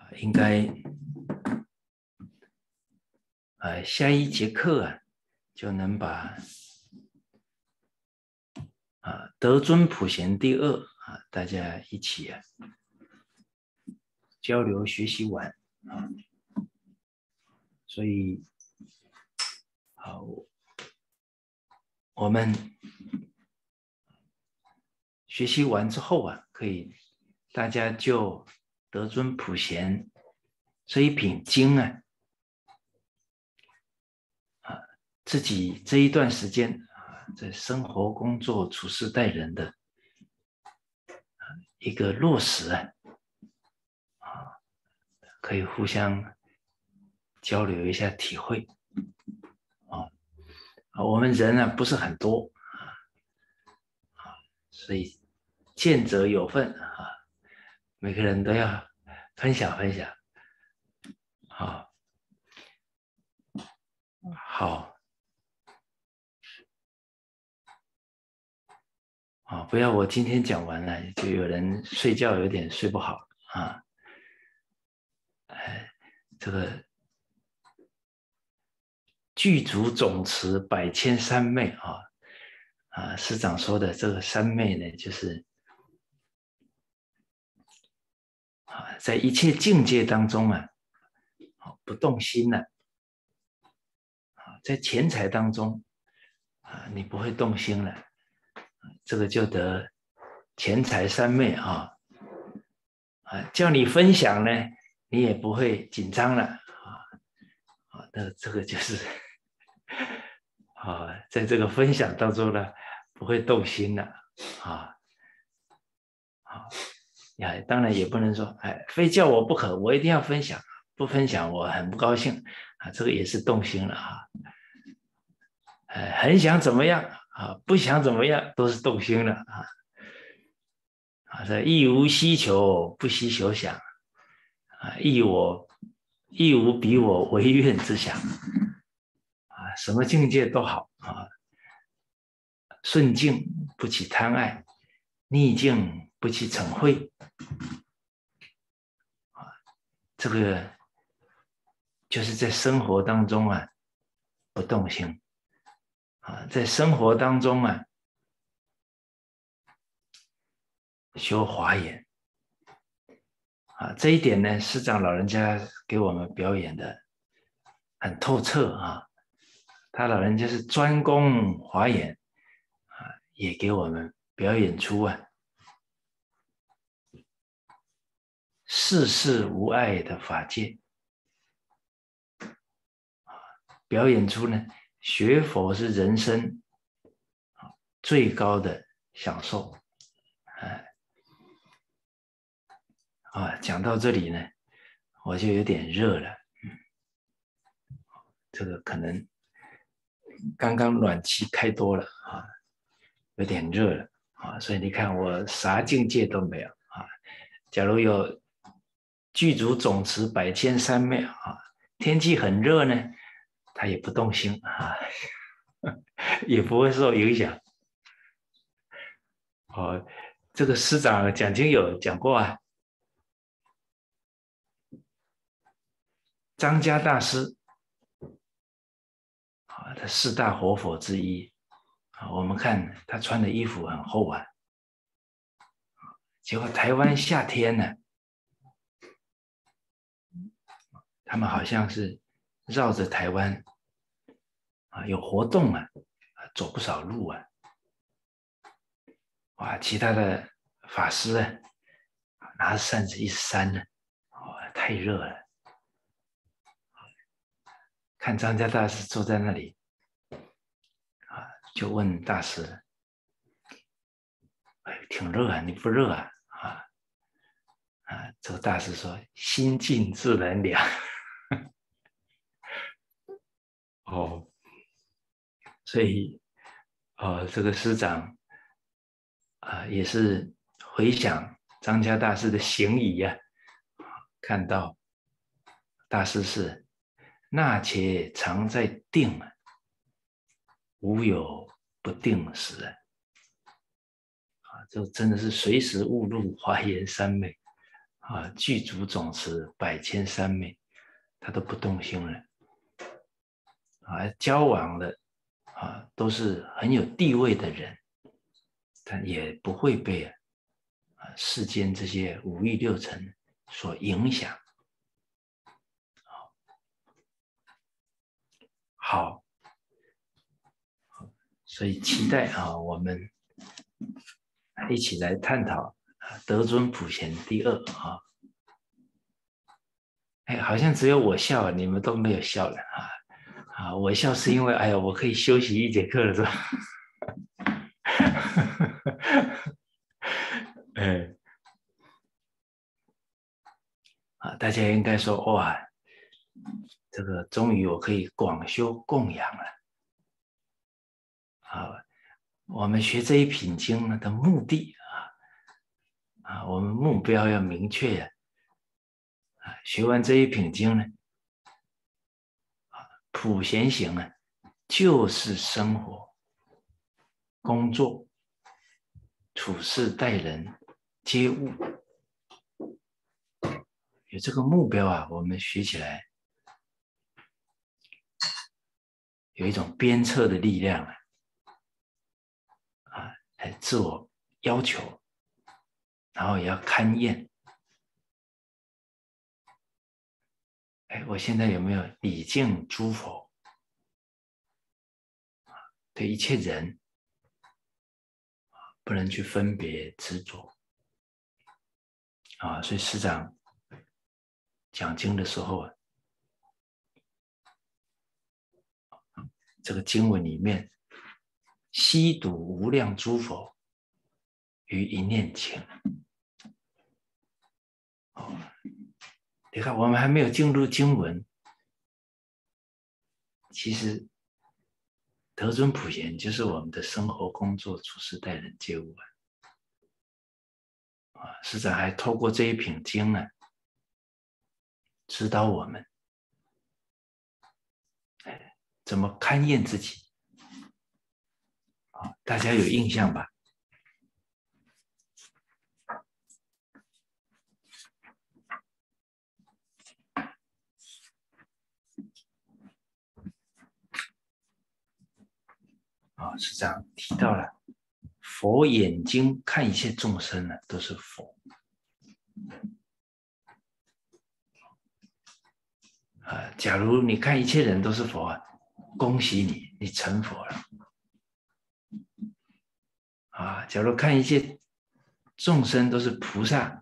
应该下一节课就能把德尊普贤第二大家一起交流学习完所以我们学习完之后可以大家就德尊普贤这一品经自己这一段时间在生活、工作、处事待人的一个落实可以互相交流一下体会我们人不是很多所以见者有份每个人都要分享分享好不要我今天讲完了就有人睡觉有点睡不好这个具足总持百千三昧师长说的这个三昧呢就是在一切境界当中不动心在钱财当中你不会动心了这个就得钱财三昧叫你分享呢你也不会紧张了那这个就是在这个分享当中呢不会动心了当然也不能说非叫我不可我一定要分享不分享我很不高兴这个也是动心了很想怎么样不想怎么样都是动心了这亦无希求不希求想亦无比我唯愿之想什么境界都好顺境不起贪爱逆境不起嗔恚这个就是在生活当中不动心在生活当中修华严这一点呢师长老人家给我们表演的很透彻他老人家是专攻华严也给我们表演出世事无碍的法界表演出呢学佛是人生最高的享受讲到这里呢我就有点热了这个可能刚刚暖气开多了有点热了所以你看我啥境界都没有假如有具足总持百千三昧天气很热呢他也不动心也不会受影响这个师长讲经有讲过张家大师他四大活佛之一我们看他穿的衣服很厚结果台湾夏天呢他们好像是绕着台湾有活动走不少路其他的法师拿着扇子一扇呢太热了看张家大师坐在那里就问大师挺热你不热这个大师说心静自然凉所以这个师长也是回想张家大师的行仪看到大师是那且常在定无有不定时这真的是随时误入华严三昧具足总持，百千三昧，他都不动心了。交往的都是很有地位的人，但也不会被世间这些五欲六尘所影响。好，所以期待我们一起来探讨德尊普贤第二好像只有我笑，你们都没有笑了我笑是因为哎呀，我可以休息一节课了，是吧？大家应该说哇，这个终于我可以广修供养了。我们学这一品经的目的我们目标要明确学完这一品经呢，普贤行就是生活、工作、处事待人、接物，有这个目标我们学起来有一种鞭策的力量来自我要求，然后也要勘验。我现在有没有礼敬诸佛？对一切人不能去分别执着所以师长讲经的时候这个经文里面悉睹无量诸佛于一念前。你看我们还没有进入经文，其实德尊普贤就是我们的生活、工作、处事待人接物师长还透过这一品经指导我们怎么勘验自己大家有印象吧？师长提到了佛眼睛看一切众生都是佛假如你看一切人都是佛恭喜你，你成佛了假如看一切众生都是菩萨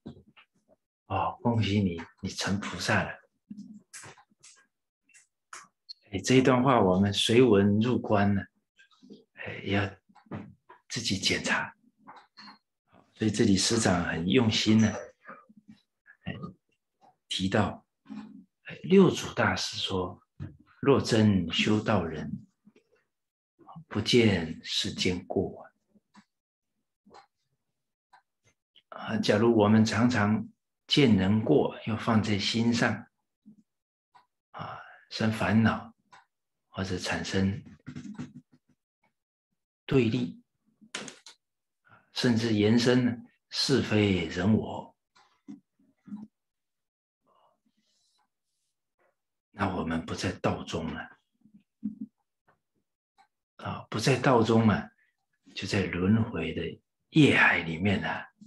恭喜你，你成菩萨了。这一段话我们随文入观要自己检查。所以这里师长很用心提到六祖大师说：若真修道人，不见世间过假如我们常常见人过，又放在心上生烦恼，或者产生对立，甚至延伸是非人我，那我们不在道中了不在道中就在轮回的业海里面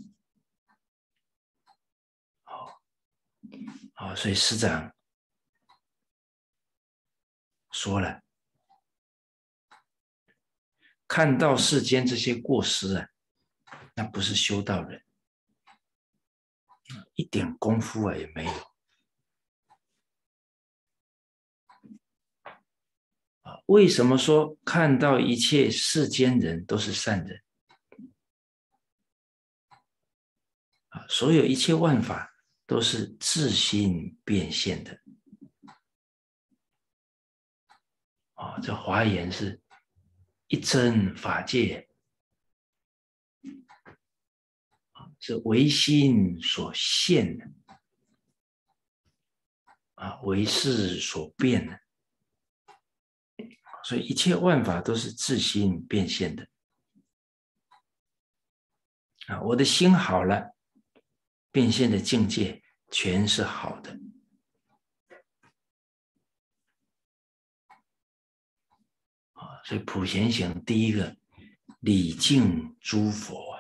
所以师长说了，看到世间这些过失那不是修道人，一点功夫也没有为什么说看到一切世间人都是善人所有一切万法都是自心变现的这华严是一真法界是唯心所现的唯识所变的，所以一切万法都是自心变现的我的心好了， 变现的境界全是好的。所以普贤行第一个礼敬诸佛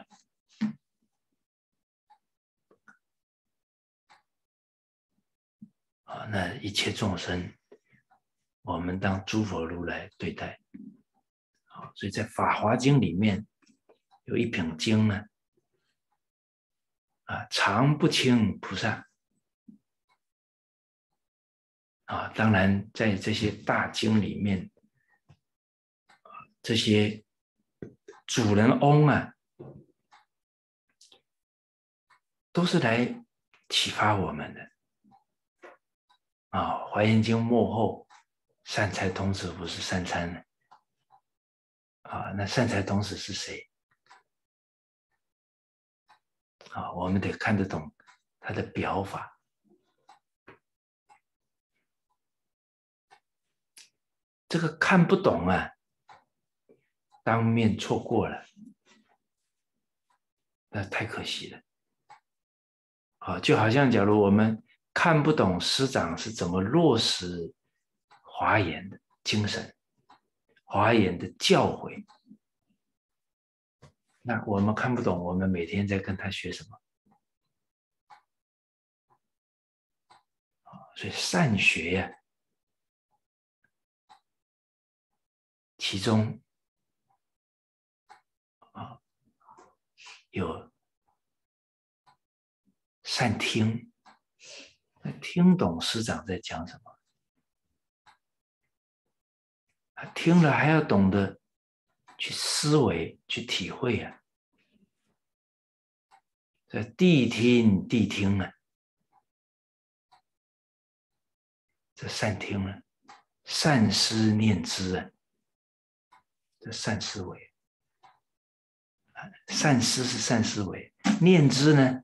那一切众生，我们当诸佛如来对待。所以在《法华经》里面有一品经呢，常不轻菩萨。当然在这些大经里面，这些主人翁都是来启发我们的。华严经末后，善财童子不是三参呢？那善财童子是谁？我们得看得懂他的表法。这个看不懂当面错过了，那太可惜了。就好像假如我们看不懂师长是怎么落实华严的精神、华严的教诲，那我们看不懂，我们每天在跟他学什么？所以善学其中有善听，听懂师长在讲什么，听了还要懂得去思维、去体会这谛听谛听这善听善思念知这善思维。善思是善思维，念知呢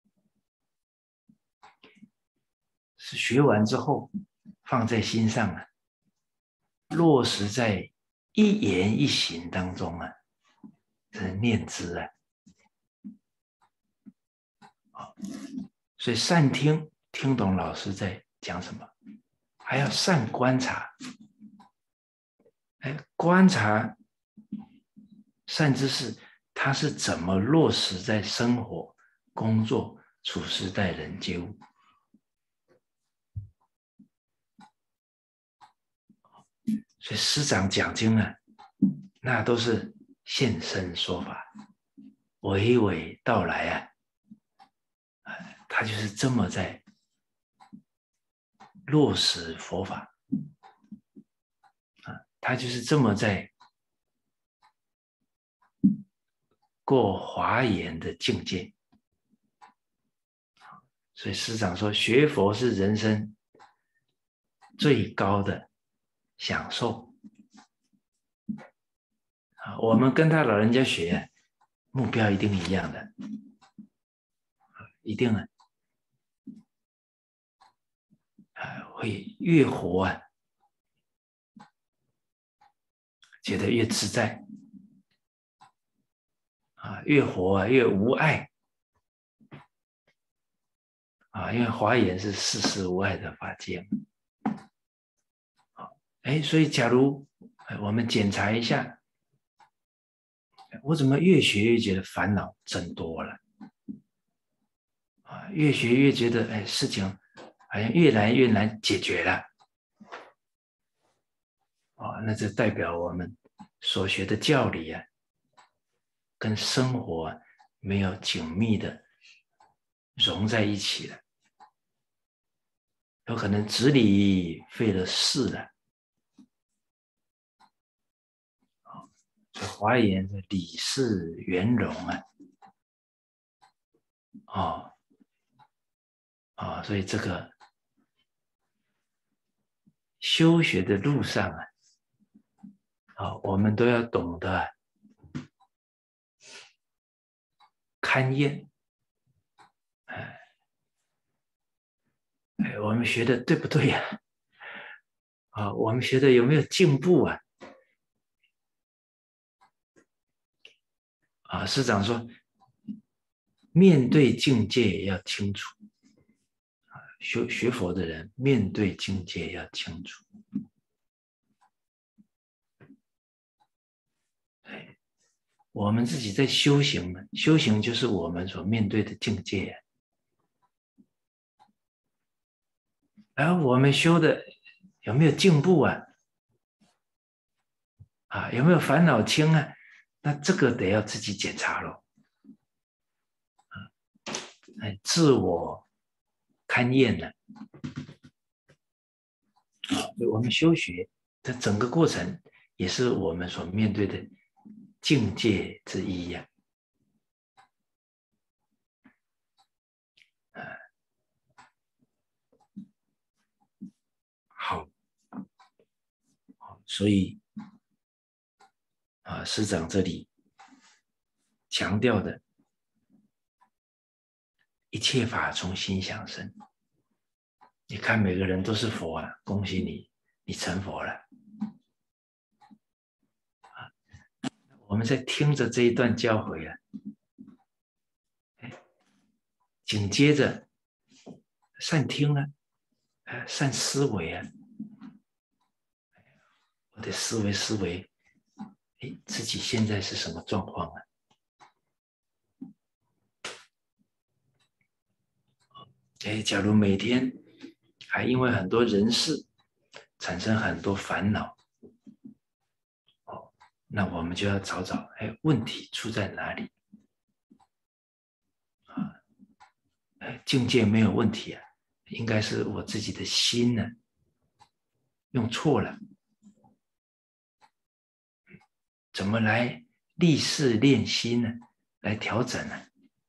是学完之后放在心上落实在一言一行当中这是念知所以善听，听懂老师在讲什么，还要善观察。观察善知识他是怎么落实在生活、工作、处事待人接物。所以师长讲经那都是现身说法，娓娓道来他就是这么在落实佛法他就是这么在过华严的境界。所以师长说，学佛是人生最高的享受。我们跟他老人家学目标一定一样的，一定会越活觉得越自在越活越无碍因为华严是世事无碍的法界所以假如我们检查一下，我怎么越学越觉得烦恼增多了越学越觉得事情好像越来越难解决了那这代表我们所学的教理跟生活没有紧密的融在一起了，有可能执理费了事了所以华严的理事圆融所以这个修学的路上我们都要懂得勘验我们学的对不对我们学的有没有进步师长说面对境界也要清楚。学佛的人面对境界要清楚。我们自己在修行呢，修行就是我们所面对的境界。而我们修的有没有进步啊？有没有烦恼轻啊？那这个得要自己检查咯。自我勘验呢。我们修学的整个过程，也是我们所面对的境界之一呀。好，所以师长这里强调的，一切法从心想生。你看每个人都是佛啊，恭喜你，你成佛了。我们在听着这一段教诲啊，紧接着善听啊，善思维啊，我的思维，自己现在是什么状况啊？假如每天还因为很多人事产生很多烦恼，那我们就要找问题出在哪里？境界没有问题啊，应该是我自己的心呢用错了。怎么来立事练心呢？来调整呢？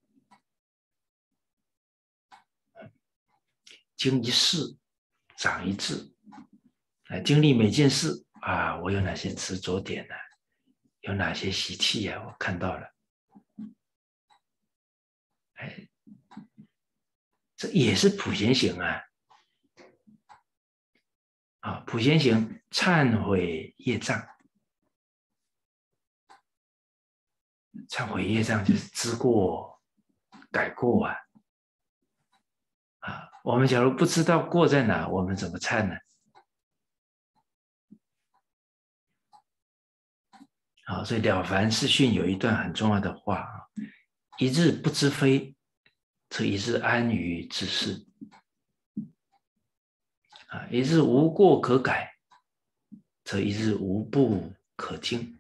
经一事，长一智。经历每件事啊，我有哪些执着点呢？有哪些习气啊？我看到了。这也是普贤行啊。普贤行忏悔业障。忏悔业障就是知过改过啊。我们假如不知道过在哪，我们怎么忏呢？所以《了凡四训》有一段很重要的话啊：一日不知非，则一日安于之事。一日无过可改，则一日无不可进。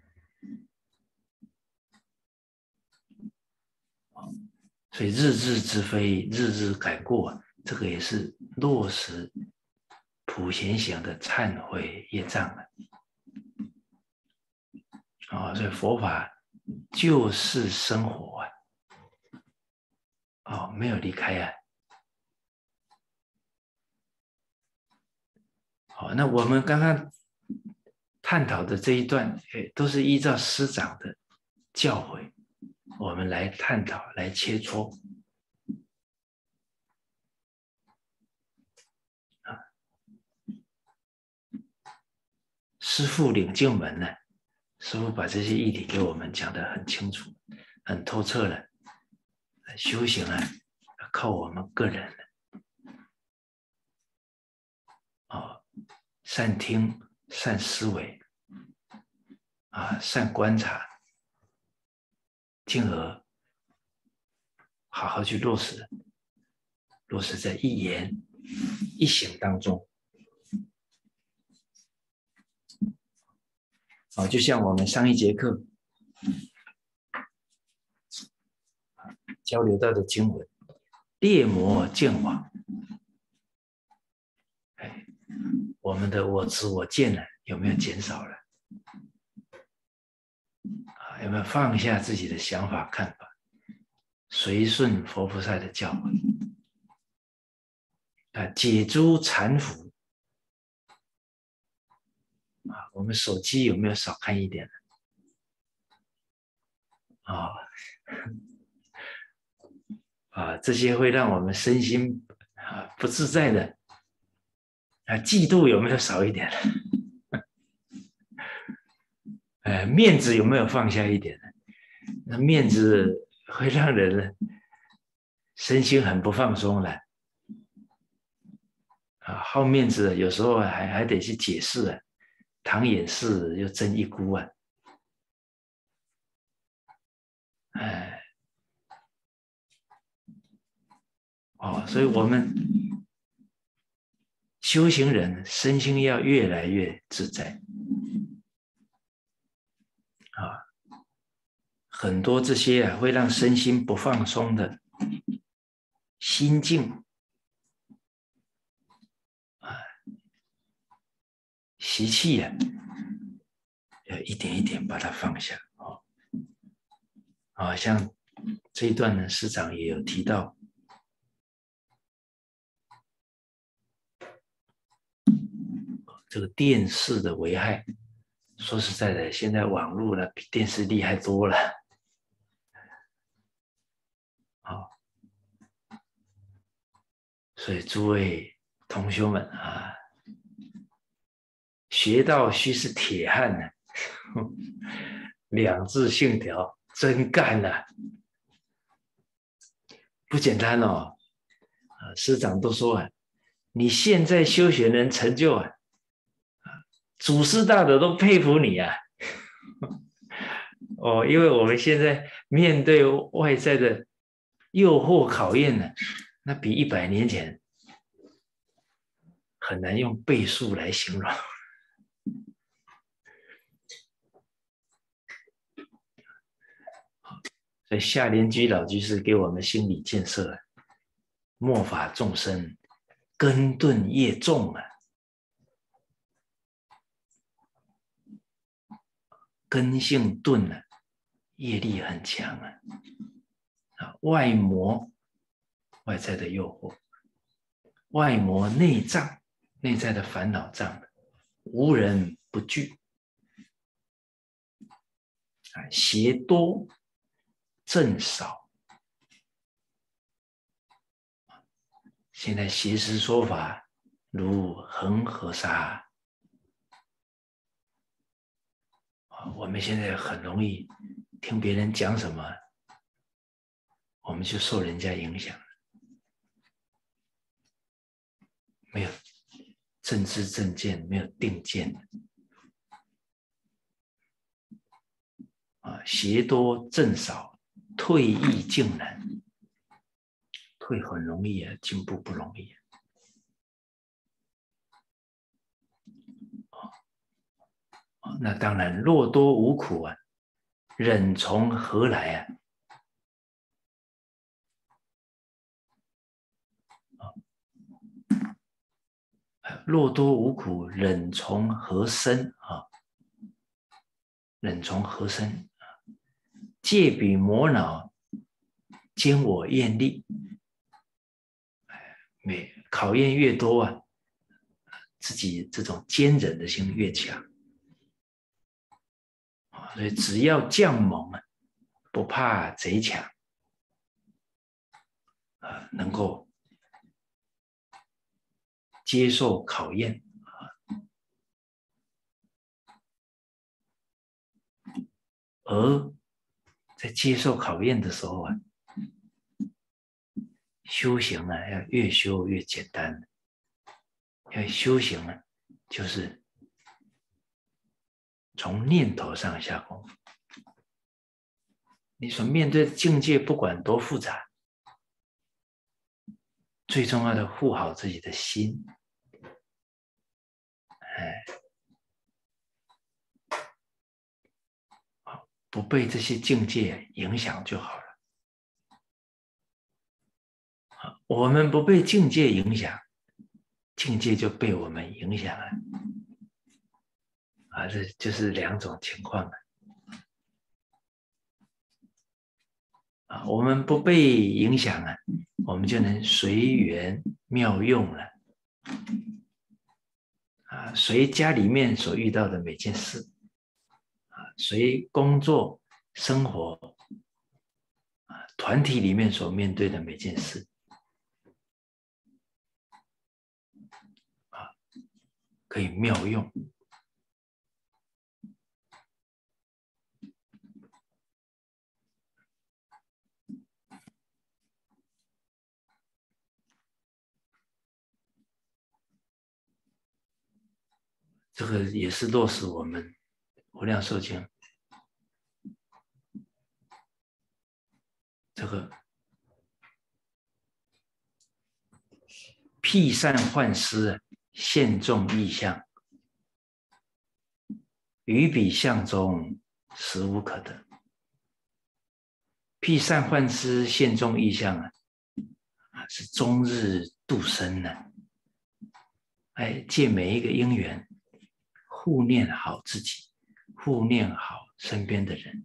所以日日之非，日日改过，这个也是落实普贤行的忏悔业障啊。所以佛法就是生活啊，没有离开啊。好，那我们刚刚探讨的这一段，都是依照师长的教诲，我们来探讨，来切磋。师父领进门呢，师父把这些议题给我们讲得很清楚、很透彻了。修行啊，靠我们个人了。善听、善思维善观察，进而好好去落实在一言一行当中。就像我们上一节课交流到的经文，猎魔见网，我们的我执我见呢，有没有减少了？有没有放下自己的想法看法，随顺佛菩萨的教诲解诸缠缚我们手机有没有少看一点这些会让我们身心不自在的嫉妒有没有少一点面子有没有放下一点那面子会让人身心很不放松了啊，好面子，有时候还得去解释啊，躺眼视又争一姑啊，哎，所以我们修行人身心要越来越自在啊，很多这些啊会让身心不放松的心境啊、习气啊，要一点一点把它放下像这一段呢，师长也有提到，这个电视的危害。说实在的，现在网络呢比电视厉害多了所以诸位同修们啊，学道须是铁汉呢、两字信条真干啊，不简单哦。师长都说啊，你现在修学能成就啊，祖师大德都佩服你啊。因为我们现在面对外在的诱惑考验呢，那比100年前很难用倍数来形容。所以夏莲居老居士给我们心理建设，末法众生根钝业重啊，根性钝啊，业力很强外魔外在的诱惑，外魔内障内在的烦恼障，无人不惧邪多正少。现在邪师说法如恒河沙我们现在很容易听别人讲什么，我们就受人家影响，没有正知正见，没有定见邪多正少，退易进难。退很容易进步不容易那当然，若多无苦忍从何来若多无苦，忍从何生忍从何生？借彼磨脑，兼我厌力。考验越多自己这种坚忍的心越强所以只要将猛不怕贼强能够接受考验而在接受考验的时候修行要越修越简单。要修行就是从念头上下功夫。你所面对的境界不管多复杂，最重要的护好自己的心。不被这些境界影响就好了。我们不被境界影响，境界就被我们影响了。这就是两种情况我们不被影响我们就能随缘妙用了。随家里面所遇到的每件事，随工作、生活、团体里面所面对的每件事，可以妙用。 这个也是落实我们《无量寿经》这个辟善幻施，现众异象，于彼相中，实无可得。辟善幻施，现众异象是终日度生借每一个因缘，护念好自己，护念好身边的人，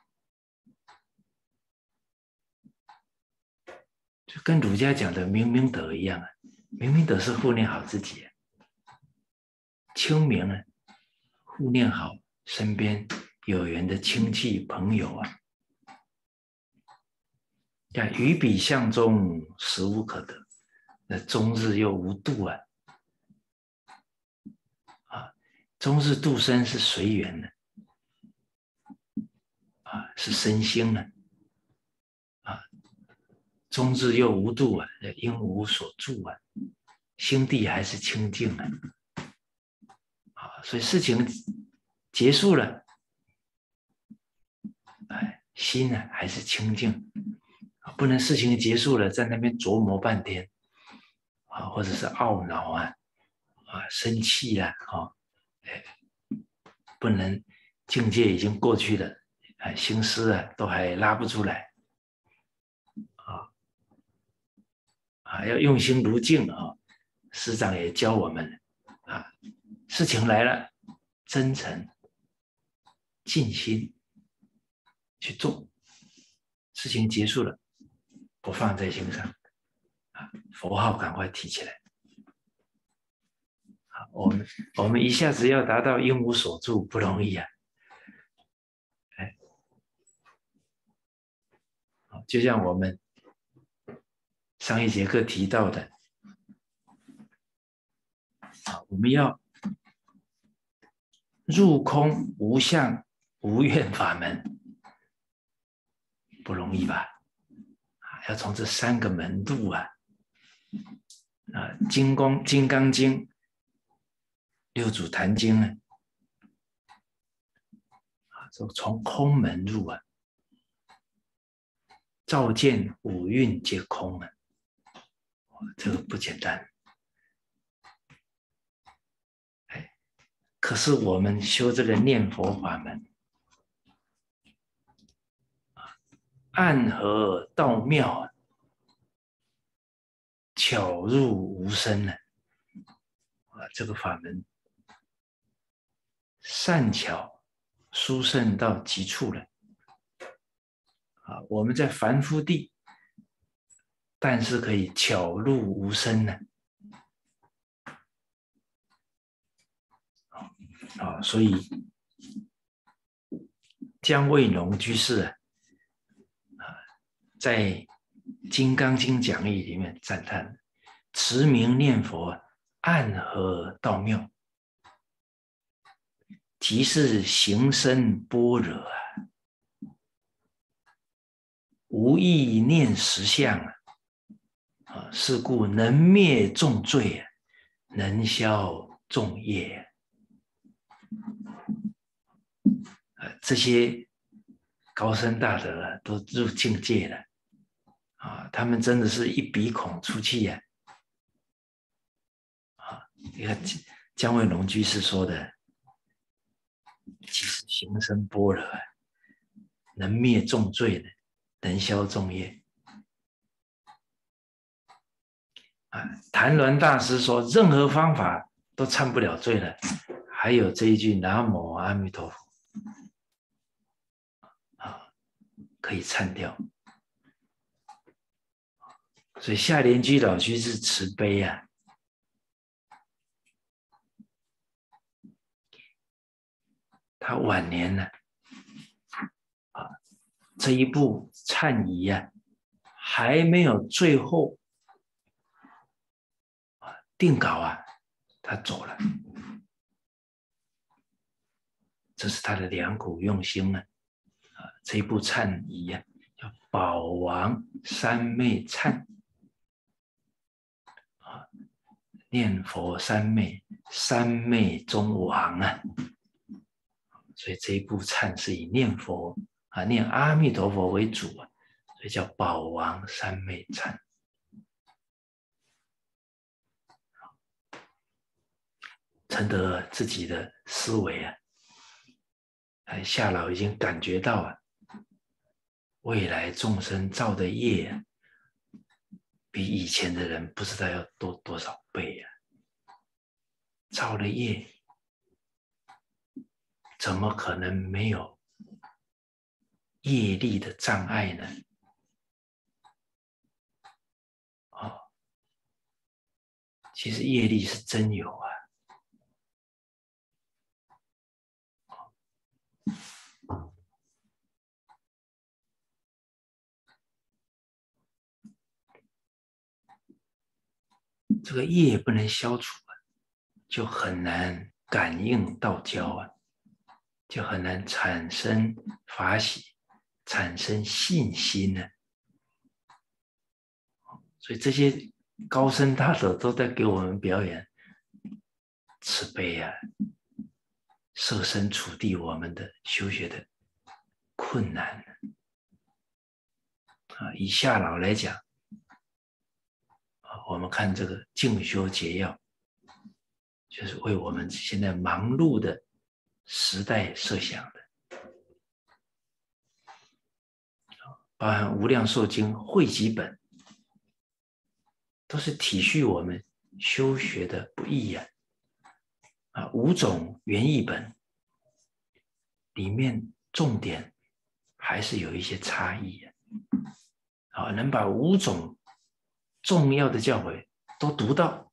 就跟儒家讲的明明德一样明明德是护念好自己清明护念好身边有缘的亲戚朋友于彼相中，实无可得。那终日又无度终日度生是随缘的是身心终日又无度因无所住心地还是清净所以事情结束了，心还是清净，不能事情结束了在那边琢磨半天或者是懊恼生气啦不能境界已经过去了心思都还拉不出来要用心如镜师长也教我们事情来了，真诚尽心去做，事情结束了不放在心上佛号赶快提起来我们一下子要达到应无所住不容易就像我们上一节课提到的我们要入空无相无愿法门，不容易吧要从这3个门路金刚经、六祖坛经从空门入照见五蕴皆空这个不简单可是我们修这个念佛法门暗合道妙巧入无声这个法门善巧殊胜到极处了我们在凡夫地但是可以巧入无声所以姜卫农居士在《金刚经》讲义里面赞叹持名念佛暗合道妙，即是行深般若无意念实相是故能灭众罪能消众业这些高僧大德都入境界了他们真的是一鼻孔出气你看姜卫农居士说的即是行深般若能灭众罪能消众业谭鸾大师说任何方法都忏不了罪了，还有这一句南无阿弥陀佛可以忏掉。所以下莲居老居士慈悲他晚年这一部忏仪还没有最后定稿他走了，这是他的良苦用心这一部忏仪叫宝王三昧忏念佛三昧三昧中王啊。所以这一部忏是以念佛啊，念阿弥陀佛为主啊，所以叫宝王三昧忏。承得自己的思维啊，夏老已经感觉到啊，未来众生造的业啊，比以前的人不知道要多多少倍啊！造了业，怎么可能没有业力的障碍呢？哦，其实业力是真有啊。这个业不能消除啊，就很难感应道交啊，就很难产生法喜，产生信心呢。所以这些高僧大德都在给我们表演慈悲啊，设身处地我们的修学的困难啊。以夏老来讲啊，我们看这个静修节要，就是为我们现在忙碌的时代设想的，包含《无量寿经》汇集本，都是体恤我们修学的不易啊。5种原译本里面重点还是有一些差异啊。能把5种重要的教诲都读到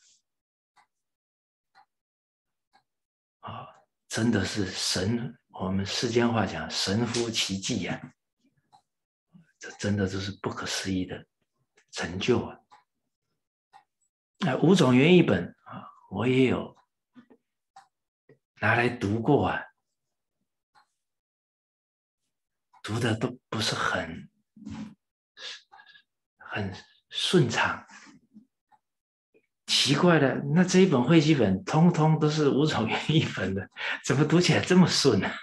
啊，真的是神，我们世间话讲神乎其技啊，这真的就是不可思议的成就啊。5种原译本啊，我也有拿来读过啊，读的都不是很顺畅。奇怪了，那这一本汇集本通通都是5种原译本的，怎么读起来这么顺呢？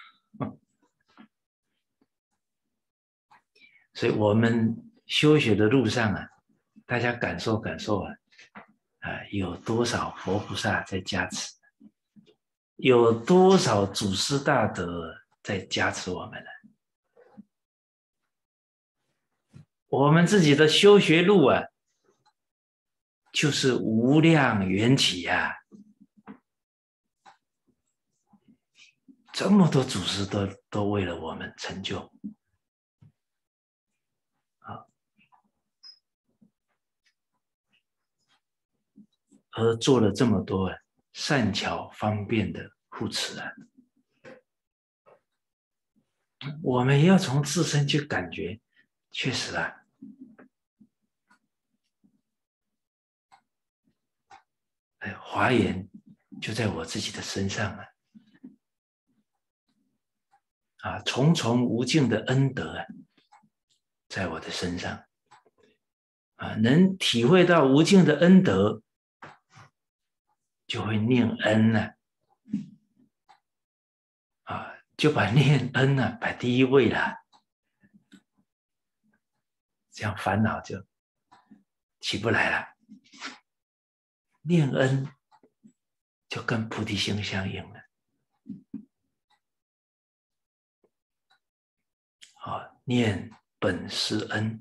所以我们修学的路上啊，大家感受感受啊，有多少佛菩萨在加持，有多少祖师大德在加持我们呢？我们自己的修学路啊，就是无量缘起啊，这么多祖师都为了我们成就啊，而做了这么多善巧方便的护持啊。我们要从自身去感觉，确实啊，华严就在我自己的身上重重无尽的恩德在我的身上能体会到无尽的恩德，就会念恩就把念恩摆第一位了，这样烦恼就起不来了。念恩就跟菩提心相应了。念本师恩，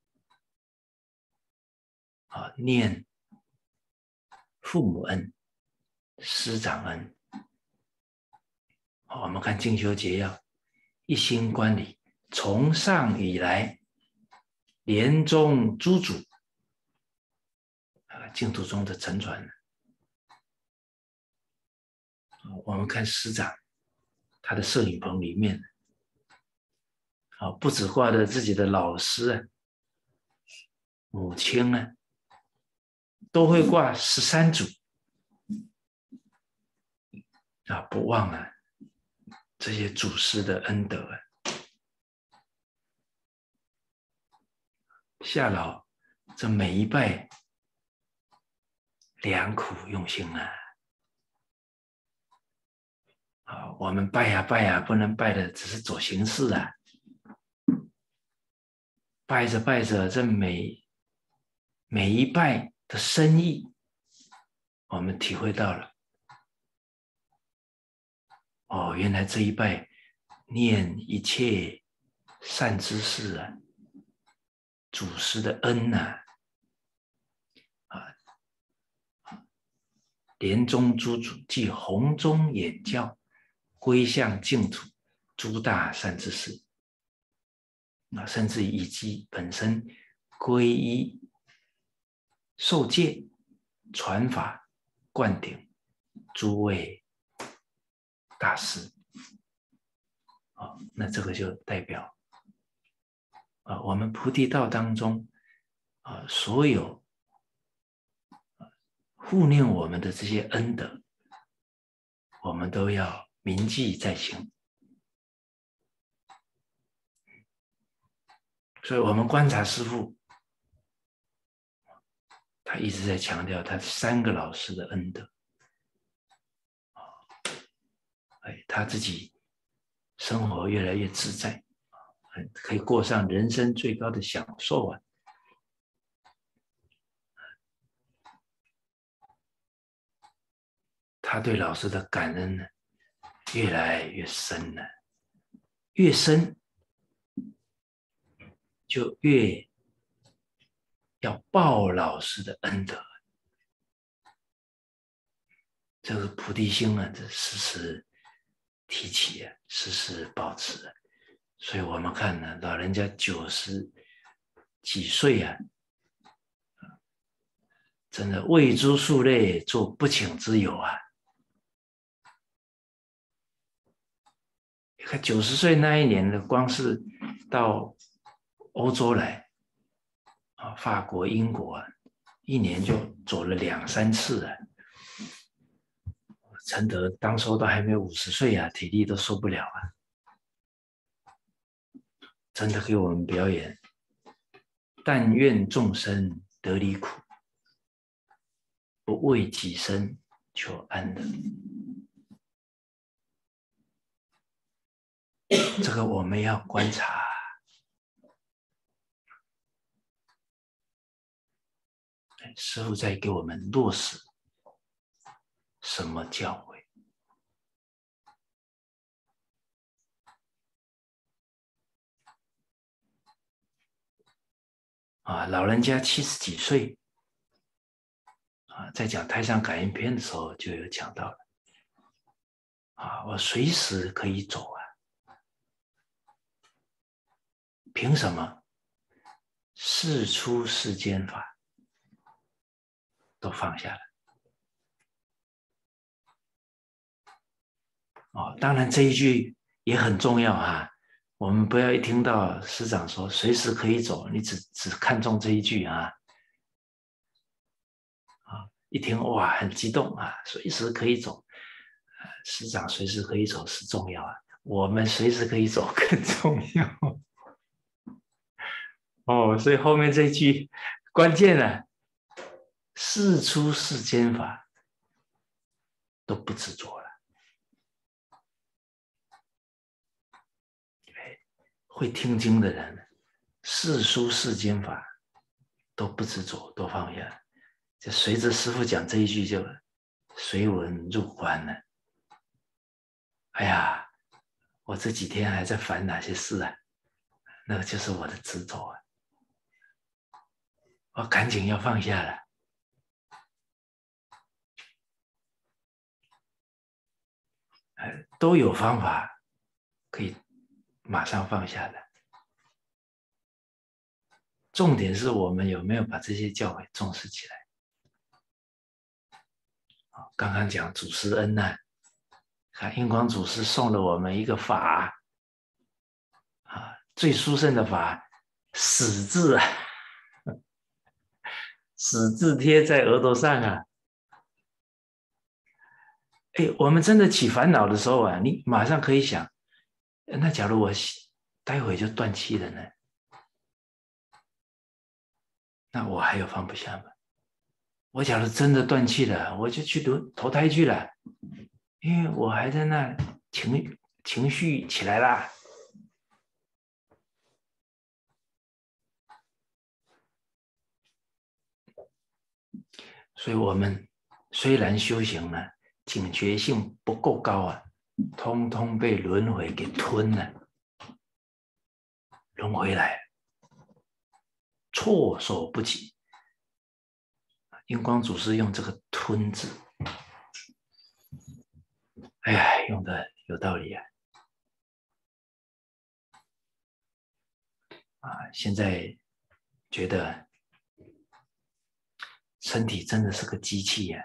念父母恩、师长恩。我们看静修节要，一心观理，从上以来，莲宗诸祖，净土宗的承传。我们看师长，他的摄影棚里面，不只挂着自己的老师母亲都会挂13组不忘这些祖师的恩德夏老这每一拜良苦用心啊，我们拜呀拜呀，不能拜的只是走形式啊。拜着拜着，这每一拜的深意，我们体会到了。哦，原来这一拜念一切善知识啊，祖师的恩呐，莲宗诸祖即弘宗演教，归向净土诸大善知识啊，甚至以及本身皈依、受戒、传法、灌顶诸位大师啊，那这个就代表我们菩提道当中所有护念我们的这些恩德，我们都要铭记在心。所以我们观察师父，他一直在强调他3个老师的恩德。他自己生活越来越自在，可以过上人生最高的享受啊！他对老师的感恩呢，越来越深了，越深就越要报老师的恩德。这个菩提心啊，这时时提起啊，时时保持啊。所以我们看呢，老人家90几岁啊，真的为诸庶类做不请之友啊。你看90岁那一年的，光是到欧洲来啊，法国、英国啊，一年就走了2、3次啊。陈德当时都还没50岁啊，体力都受不了啊。真的给我们表演，但愿众生得离苦，不为己身求安乐。这个我们要观察。师父在给我们落实什么教诲啊？老人家70几岁啊，在讲《太上感应篇》的时候就有讲到了啊，我随时可以走啊，凭什么？世出世间法都放下了哦。当然这一句也很重要啊，我们不要一听到师长说随时可以走，你只看重这一句啊，一听哇很激动啊，随时可以走，师长随时可以走是重要啊，我们随时可以走更重要哦。所以后面这一句关键了，世出世间法都不执着了。会听经的人，世出世间法都不执着，都放下。就随着师父讲这一句，就随文入观了。哎呀，我这几天还在烦哪些事啊？那个就是我的执着啊！我赶紧要放下了。都有方法可以马上放下的。重点是我们有没有把这些教诲重视起来。刚刚讲祖师恩呐，看印光祖师送了我们一个法啊，最殊胜的法，死字啊，死字贴在额头上啊。哎，我们真的起烦恼的时候啊，你马上可以想，那假如我待会就断气了呢？那我还有放不下吗？我假如真的断气了，我就去投胎去了，因为我还在那情绪起来啦。所以我们虽然修行呢，警觉性不够高啊，通通被轮回给吞了，轮回来，措手不及。印光祖师用这个“吞”字，哎呀，用的有道理啊！现在觉得身体真的是个机器呀！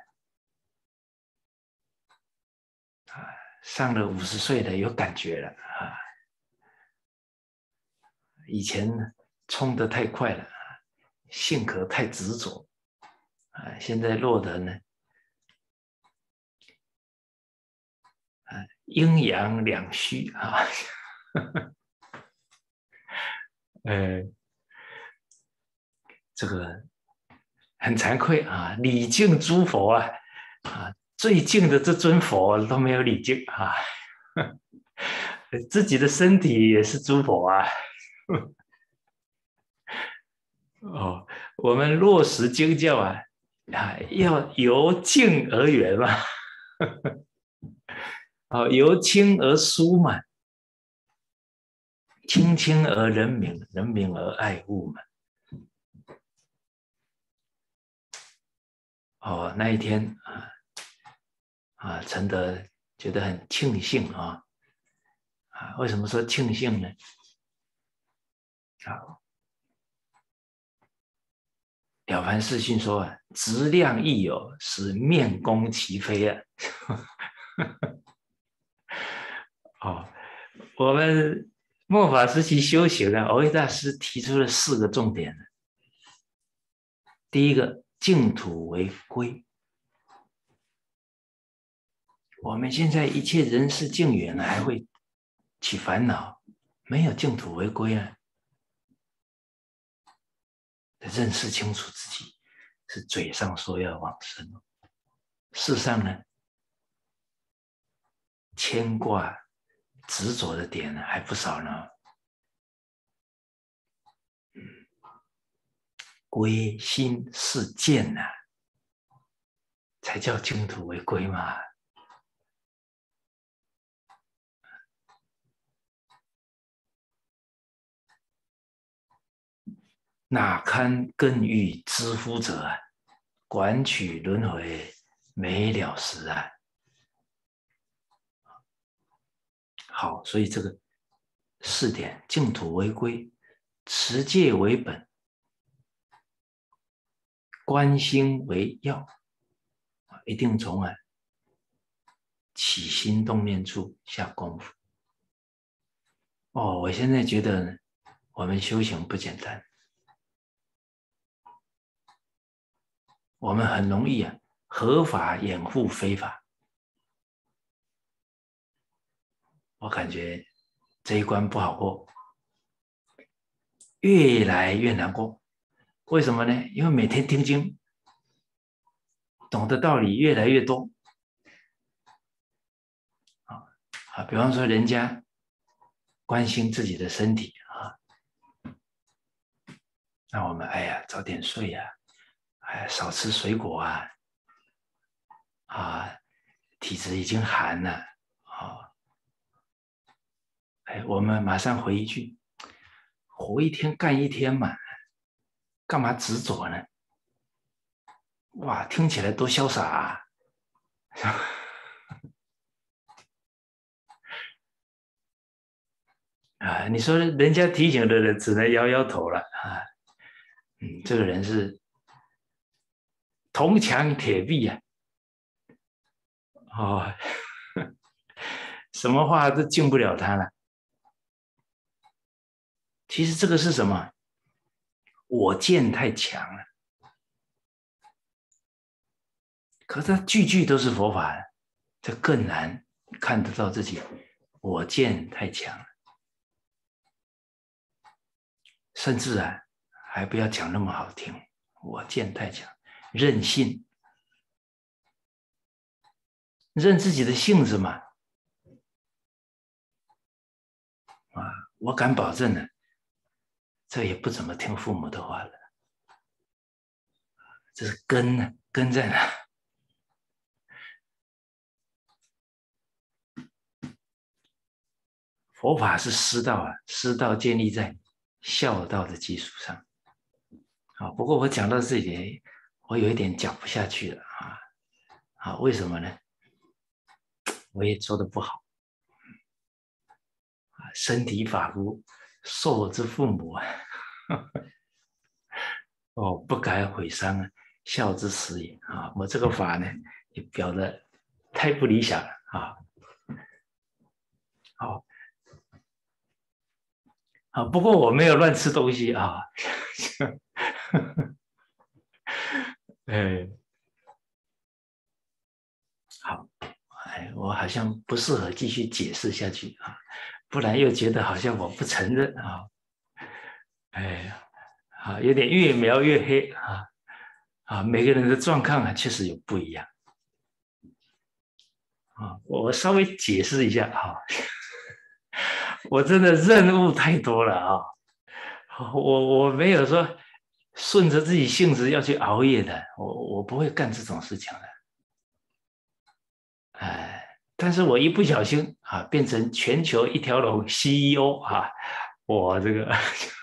上了50岁的有感觉了啊！以前冲得太快了，性格太执着啊！现在落得呢，阴阳两虚啊！这个很惭愧啊，礼敬诸佛啊，最敬的这尊佛都没有礼敬啊，自己的身体也是诸佛啊。哦，我们落实经教啊，要由静而远嘛，由清而疏嘛，清清而人明，人明而爱物嘛。那一天陈德觉得很庆幸啊，为什么说庆幸呢？了凡四训说啊，质量亦有，使面攻其非啊。我们末法时期修行啊，蕅益大师提出了4个重点。第一个，净土为归。我们现在一切人事境缘还会起烦恼，没有净土为归啊。认识清楚自己是嘴上说要往生，事实上呢，牵挂执着的点还不少呢。归心似箭啊，才叫净土为归嘛。哪堪更欲知夫者，管取轮回没了时啊。好，所以这个4点，净土为归，持戒为本，观心为要，一定从起心动念处下功夫。我现在觉得我们修行不简单，我们很容易合法掩护非法。我感觉这一关不好过，越来越难过。为什么呢？因为每天听经，懂的道理越来越多。比方说人家关心自己的身体那我们早点睡少吃水果体质已经寒了我们马上回一句，活一天干一天嘛，干嘛执着呢？哇，听起来多潇洒你说人家提醒的人只能摇摇头了这个人是铜墙铁壁什么话都进不了他了。其实这个是什么？我见太强了，可是他句句都是佛法，这更难看得到自己我见太强了。甚至还不要讲那么好听，我见太强，任性，任自己的性子嘛。 我敢保证呢，这也不怎么听父母的话了。这是根呢，根在哪？佛法是师道啊，师道建立在孝道的基础上。不过我讲到这里，我有一点讲不下去了为什么呢？我也做得不好身体发肤，受之父母不敢毁伤孝之始也我这个法呢，也表得太不理想了不过我没有乱吃东西好，我好像不适合继续解释下去不然又觉得好像我不承认有点越描越黑每个人的状况确实有不一样我稍微解释一下我真的任务太多了我没有说顺着自己性子要去熬夜的，我不会干这种事情的。但是我一不小心变成全球一条龙 CEO 我这个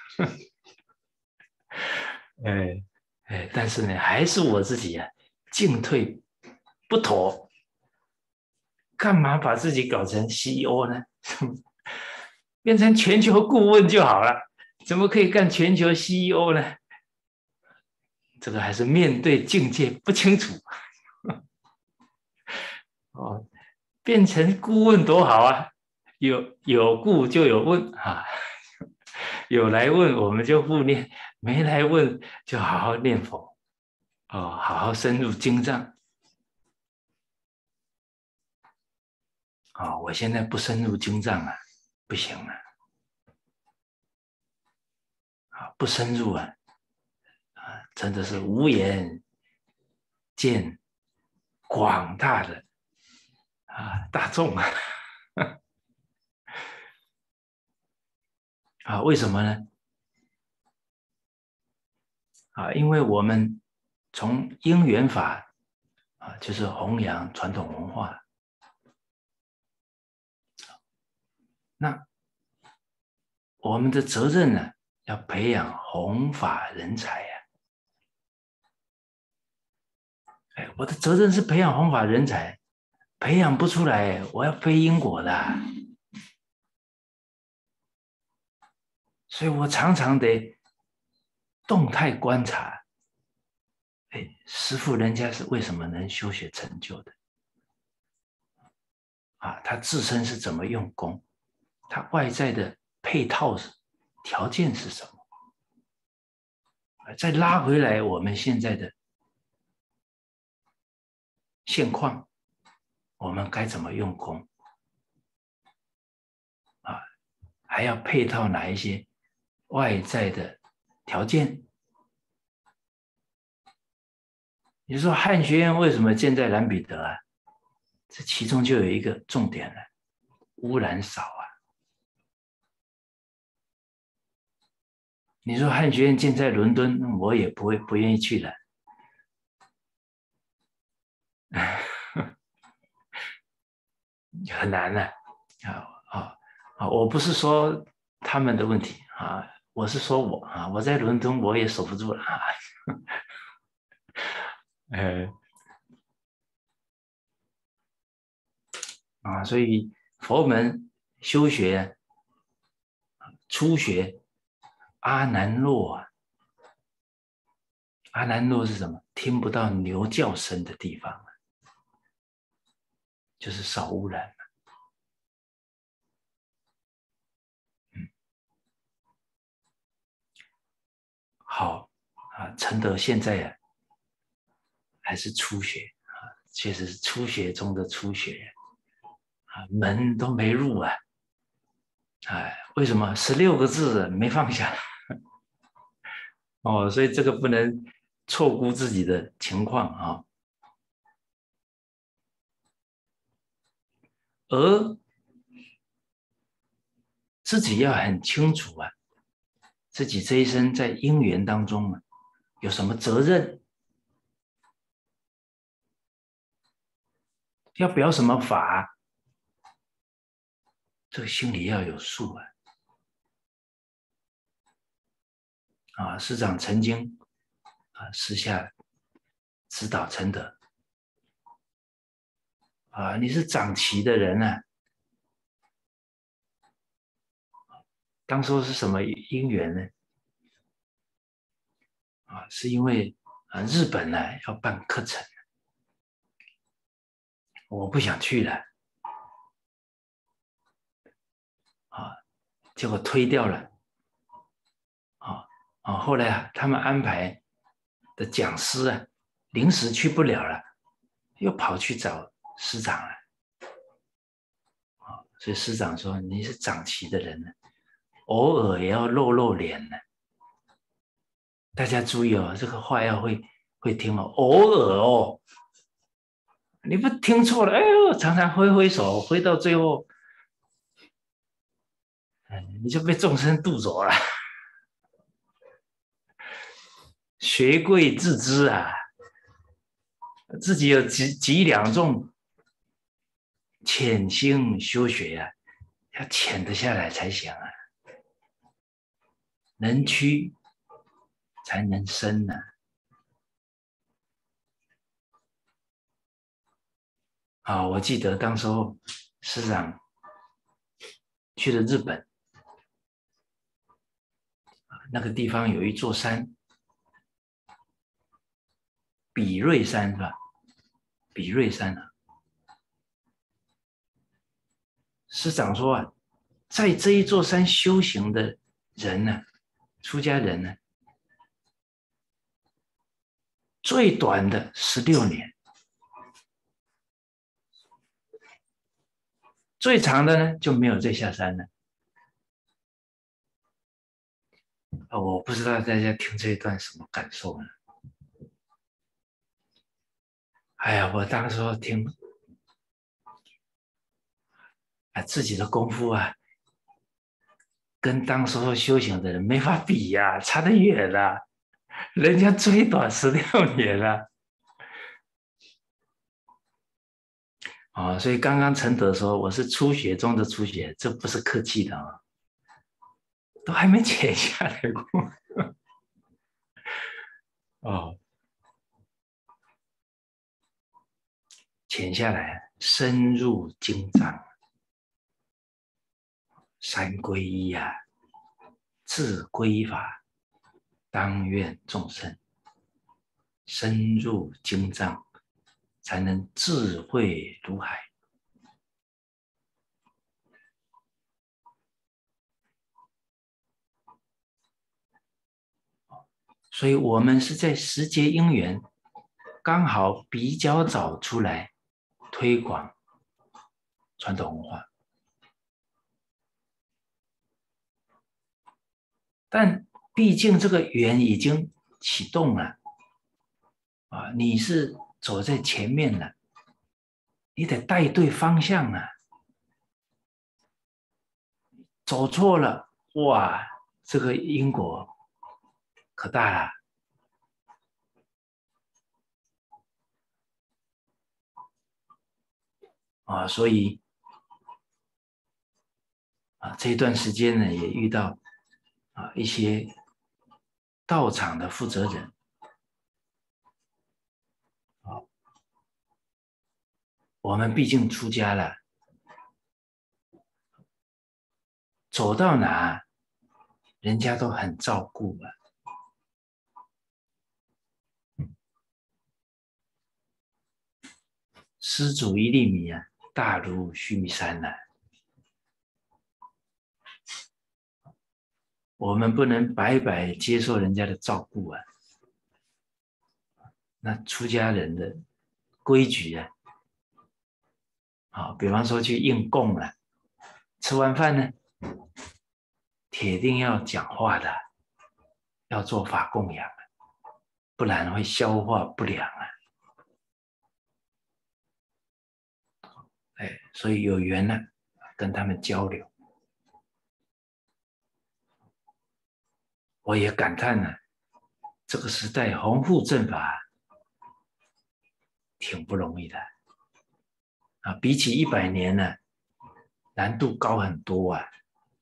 但是呢，还是我自己进退不妥，干嘛把自己搞成 CEO 呢？变成全球顾问就好了，怎么可以干全球 CEO 呢？这个还是面对境界不清楚变成顾问多好有顾就有问有来问我们就互念，没来问就好好念佛好好深入经藏我现在不深入经藏不行不深入真的是无眼见广大的大众为什么呢？因为我们从因缘法就是弘扬传统文化，那我们的责任呢，要培养弘法人才我的责任是培养弘法人才，培养不出来，我要背因果的所以我常常得动态观察，师父人家是为什么能修学成就的他自身是怎么用功，他外在的配套条件是什么？再拉回来我们现在的现况，我们该怎么用功还要配套哪一些外在的条件？你说汉学院为什么建在兰彼得这其中就有一个重点了，污染少你说汉学院建在伦敦，我也不愿意去的很难的我不是说他们的问题我是说我在伦敦我也守不住了所以佛门修学初学阿难若阿难若是什么？听不到牛叫声的地方就是少污染好承德现在还是初学确实是初学中的初学门都没入为什么16个字没放下所以这个不能错估自己的情况而自己要很清楚啊，自己这一生在因缘当中啊，有什么责任，要表什么法，这个心里要有数啊。师长曾经私下指导承德你是长期的人啊，当初是什么因缘呢？是因为日本呢要办课程，我不想去了结果推掉了后来他们安排的讲师临时去不了了，又跑去找师长了所以师长说你是长期的人呢，偶尔也要露露脸呢。大家注意这个话要会听偶尔你不听错了，哎呦，常常挥挥手，挥到最后，你就被众生渡走了。学贵自知啊，自己有几两重，潜心修学要潜得下来才行能屈才能伸我记得当时候师长去了日本，那个地方有一座山，比瑞山是吧？比瑞山师长说在这一座山修行的人呢，出家人呢，最短的16年，最长的呢就没有再下山了。我不知道大家听这一段什么感受呢？哎呀，我当时听自己的功夫跟当时候修行的人没法比差得远了。人家最短16年了所以刚刚陈德说我是初学中的初学，这不是客气的都还没潜下来过潜下来深入经藏，三皈依自归法，当愿众生深入经藏，才能智慧如海。所以我们是在时节因缘刚好比较早出来推广传统文化，但毕竟这个缘已经启动了你是走在前面了，你得带对方向走错了哇，这个因果可大了所以这一段时间呢，也遇到一些道场的负责人我们毕竟出家了，走到哪人家都很照顾施主一粒米大如须弥山我们不能白白接受人家的照顾那出家人的规矩比方说去应供吃完饭呢，铁定要讲话的，要做法供养不然会消化不良所以有缘跟他们交流我也感叹呢，这个时代弘护正法挺不容易的啊，比起100年呢，难度高很多啊。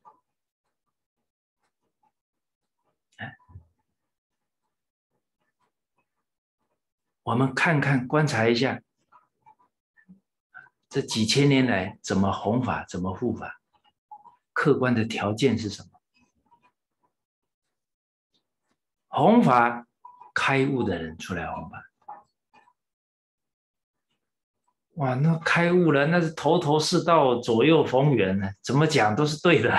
我们看看观察一下，这几千年来怎么弘法，怎么护法，客观的条件是什么？弘法，开悟的人出来弘法。哇，那开悟了，那是头头是道，左右逢源呢，怎么讲都是对的。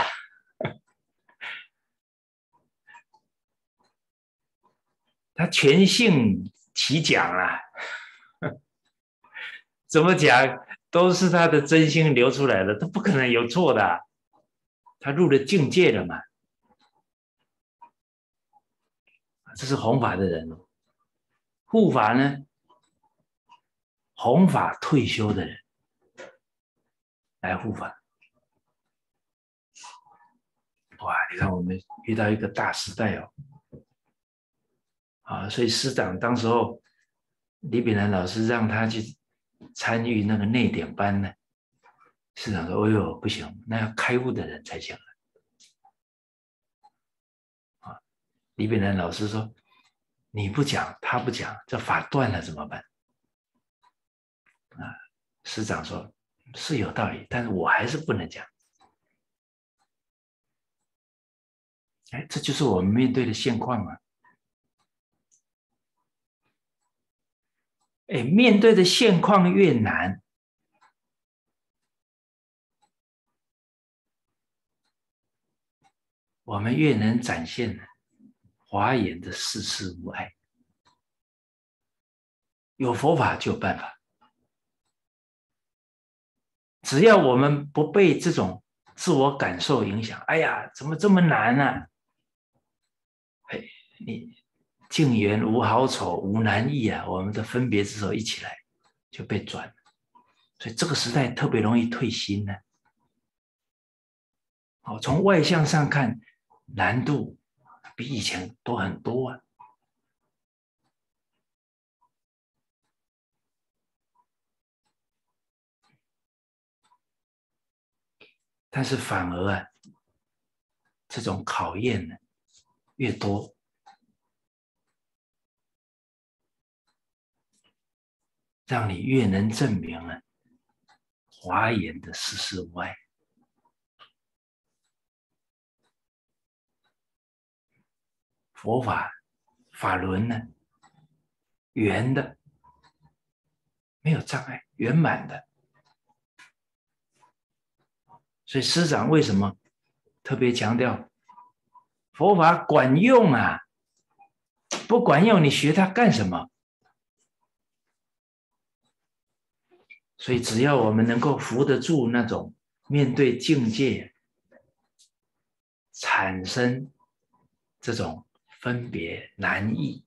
他全性其讲啊，怎么讲都是他的真心流出来的，他不可能有错的啊。他入了境界了嘛，这是弘法的人。护法呢，弘法退休的人来护法。哇，你看我们遇到一个大时代哦，啊，所以师长当时候李炳南老师让他去参与那个内典班呢，师长说：“哎呦，不行，那要开悟的人才行。”啊，李炳南老师说：“你不讲，他不讲，这法断了怎么办？”啊，师长说：“是有道理，但是我还是不能讲。”哎，这就是我们面对的现况啊！哎，面对的现况越难，我们越能展现华严的世事无碍。有佛法就有办法，只要我们不被这种自我感受影响，哎呀，怎么这么难呢？哎，你境缘无好丑，无难易啊，我们的分别之手一起来就被转了，所以这个时代特别容易退心呢。哦，从外向上看，难度比以前多很多啊。但是反而啊，这种考验呢越多，让你越能证明了华严的世事无碍。佛法法轮呢，圆的，没有障碍，圆满的。所以师长为什么特别强调佛法管用啊？不管用，你学它干什么？所以只要我们能够扶得住那种面对境界产生这种分别难易、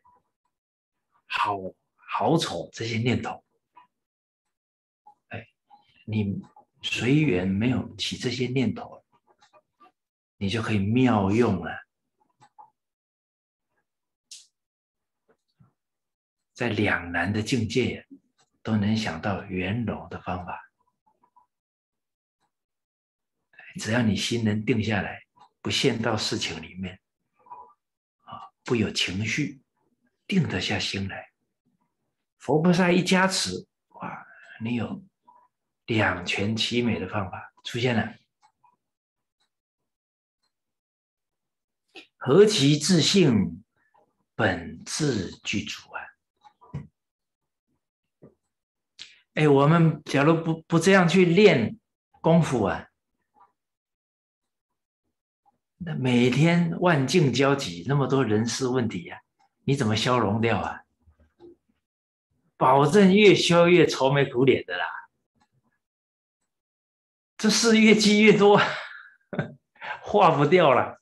好丑这些念头，哎，你随缘没有起这些念头，你就可以妙用了，在两难的境界都能想到圆融的方法。只要你心能定下来，不陷到事情里面，不有情绪，定得下心来，佛菩萨一加持，哇，你有两全其美的方法出现了。何其自性，本自具足啊！哎，我们假如不这样去练功夫啊，那每天万境交集，那么多人事问题啊，你怎么消融掉啊？保证越修越愁眉苦脸的啦，这事越积越多，化不掉了。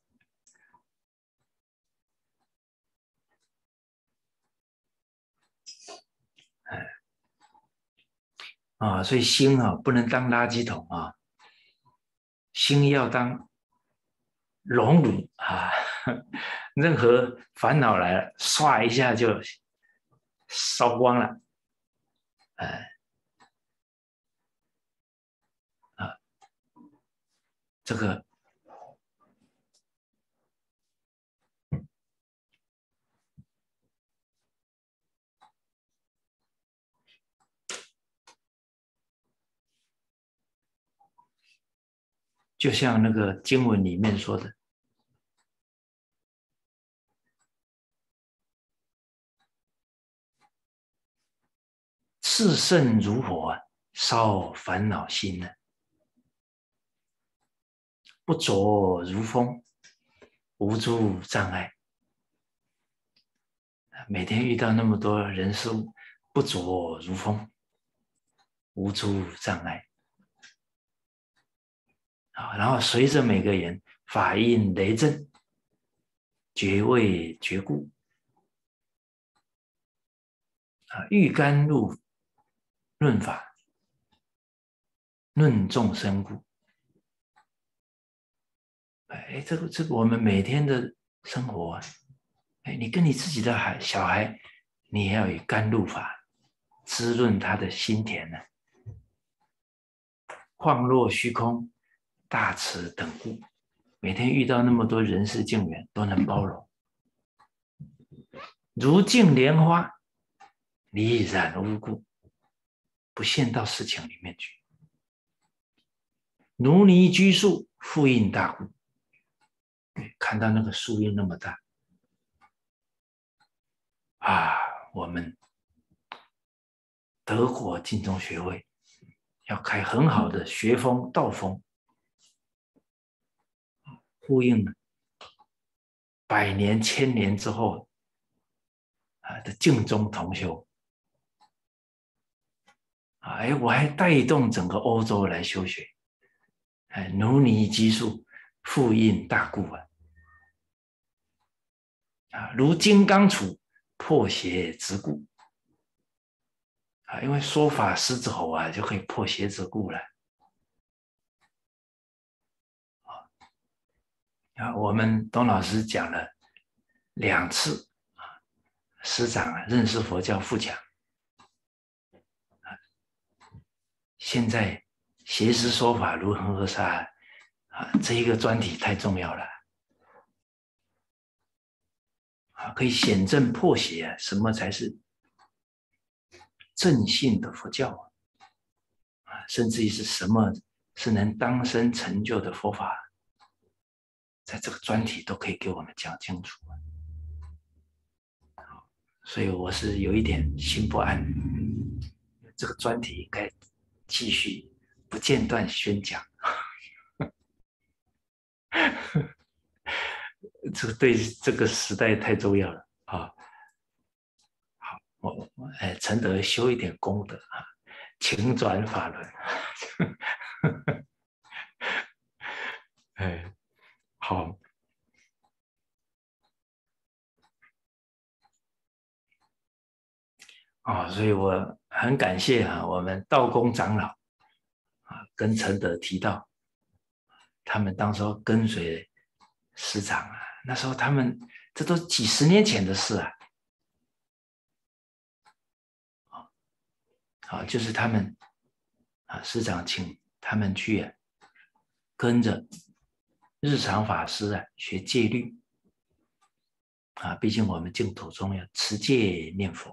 所以心啊不能当垃圾桶啊，心要当熔炉啊， 任何烦恼来了，唰一下就烧光了。这个就像那个经文里面说的，炽盛如火，烧烦恼心呢，不着如风，无诸障碍。每天遇到那么多人事物，不着如风，无诸障碍。然后随着每个人法印雷震，觉味觉故，欲甘露论法，论众生故。这个我们每天的生活你跟你自己的小孩，你也要以甘露法滋润他的心田呢。况若虚空，大慈等故。每天遇到那么多人事境缘，都能包容。如镜莲花，离染污故，不陷到事情里面去。如泥居树，复印大故。看到那个树荫那么大我们得果尽中学位，要开很好的学风道风，呼应100年1000年之后的净宗同修我还带动整个欧洲来修学，如泥居树，复印大故如金刚杵，破邪之故因为说法狮子吼就可以破邪之故了我们董老师讲了2次师长认识佛教富强现在邪师说法如恒河沙这一个专题太重要了可以显正破邪什么才是正信的佛教甚至于是什么是能当生成就的佛法，在这个专题都可以给我们讲清楚所以我是有一点心不安，这个专题应该继续不间断宣讲这个对这个时代太重要了好，我承德修一点功德请转法轮好所以我很感谢我们道公长老跟承德提到，他们当时候跟随师长那时候他们这都几10年前的事就是他们师长请他们去跟着日常法师学戒律毕竟我们净土中要持戒念佛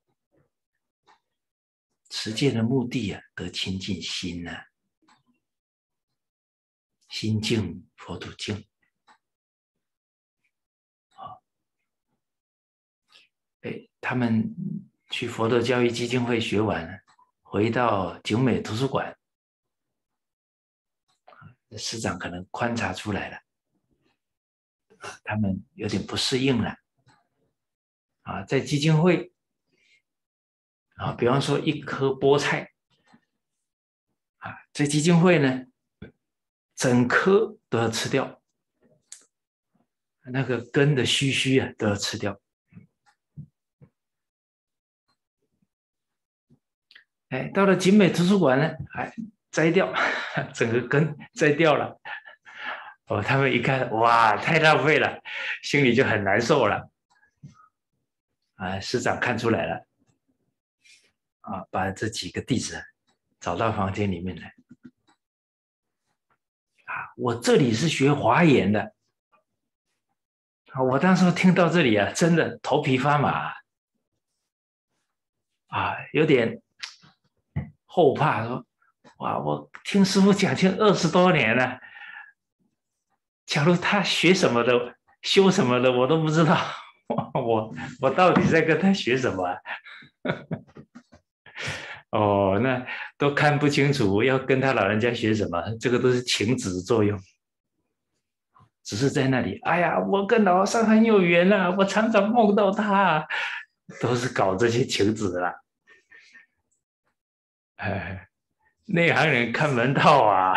持戒的目的得清净心心净佛土净他们去佛陀教育基金会学完回到景美图书馆师长可能观察出来了他们有点不适应了在基金会比方说1颗菠菜在基金会呢整颗都要吃掉，那个根的须须都要吃掉到了景美图书馆呢摘掉整个根摘掉了哦，他们一看，哇，太浪费了，心里就很难受了。啊，师长看出来了，啊，把这几个弟子找到房间里面来。啊，我这里是学华严的。啊，我当时听到这里啊，真的头皮发麻。啊，有点后怕，说，哇，我听师父讲经20多年了，假如他学什么的、修什么的，我都不知道，我到底在跟他学什么啊？哦，那都看不清楚，要跟他老人家学什么？这个都是情子作用，只是在那里，哎呀，我跟老和尚很有缘啊，我常常梦到他，都是搞这些情子啦。哎，内行人看门道啊。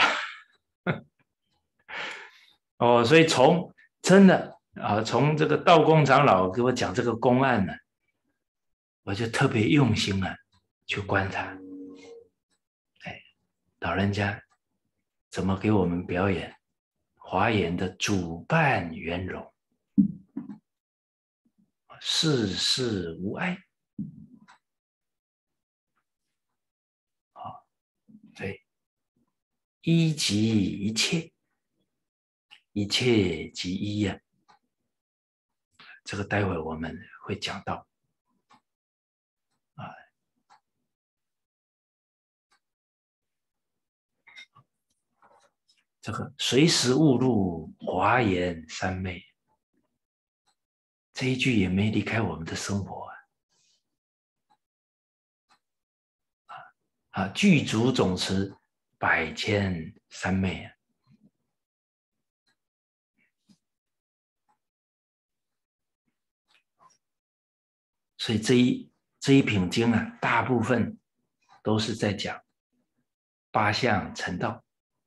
哦，所以真的啊，从这个道公长老给我讲这个公案呢，我就特别用心啊去观察，哎，老人家怎么给我们表演华严的主办圆融，世事无碍。啊，对，一即一切，一切即一呀。这个待会我们会讲到啊。这个随时误入华严三昧，这一句也没离开我们的生活啊！具足总持百千三昧啊！所以这一品经啊，大部分都是在讲八相成道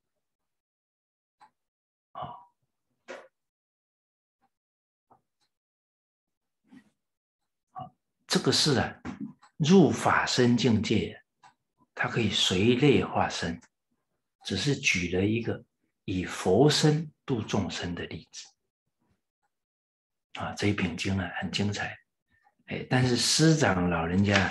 啊。这个是啊，入法身境界，它可以随类化身，只是举了一个以佛身度众生的例子啊。这一品经啊，很精彩。哎，但是师长老人家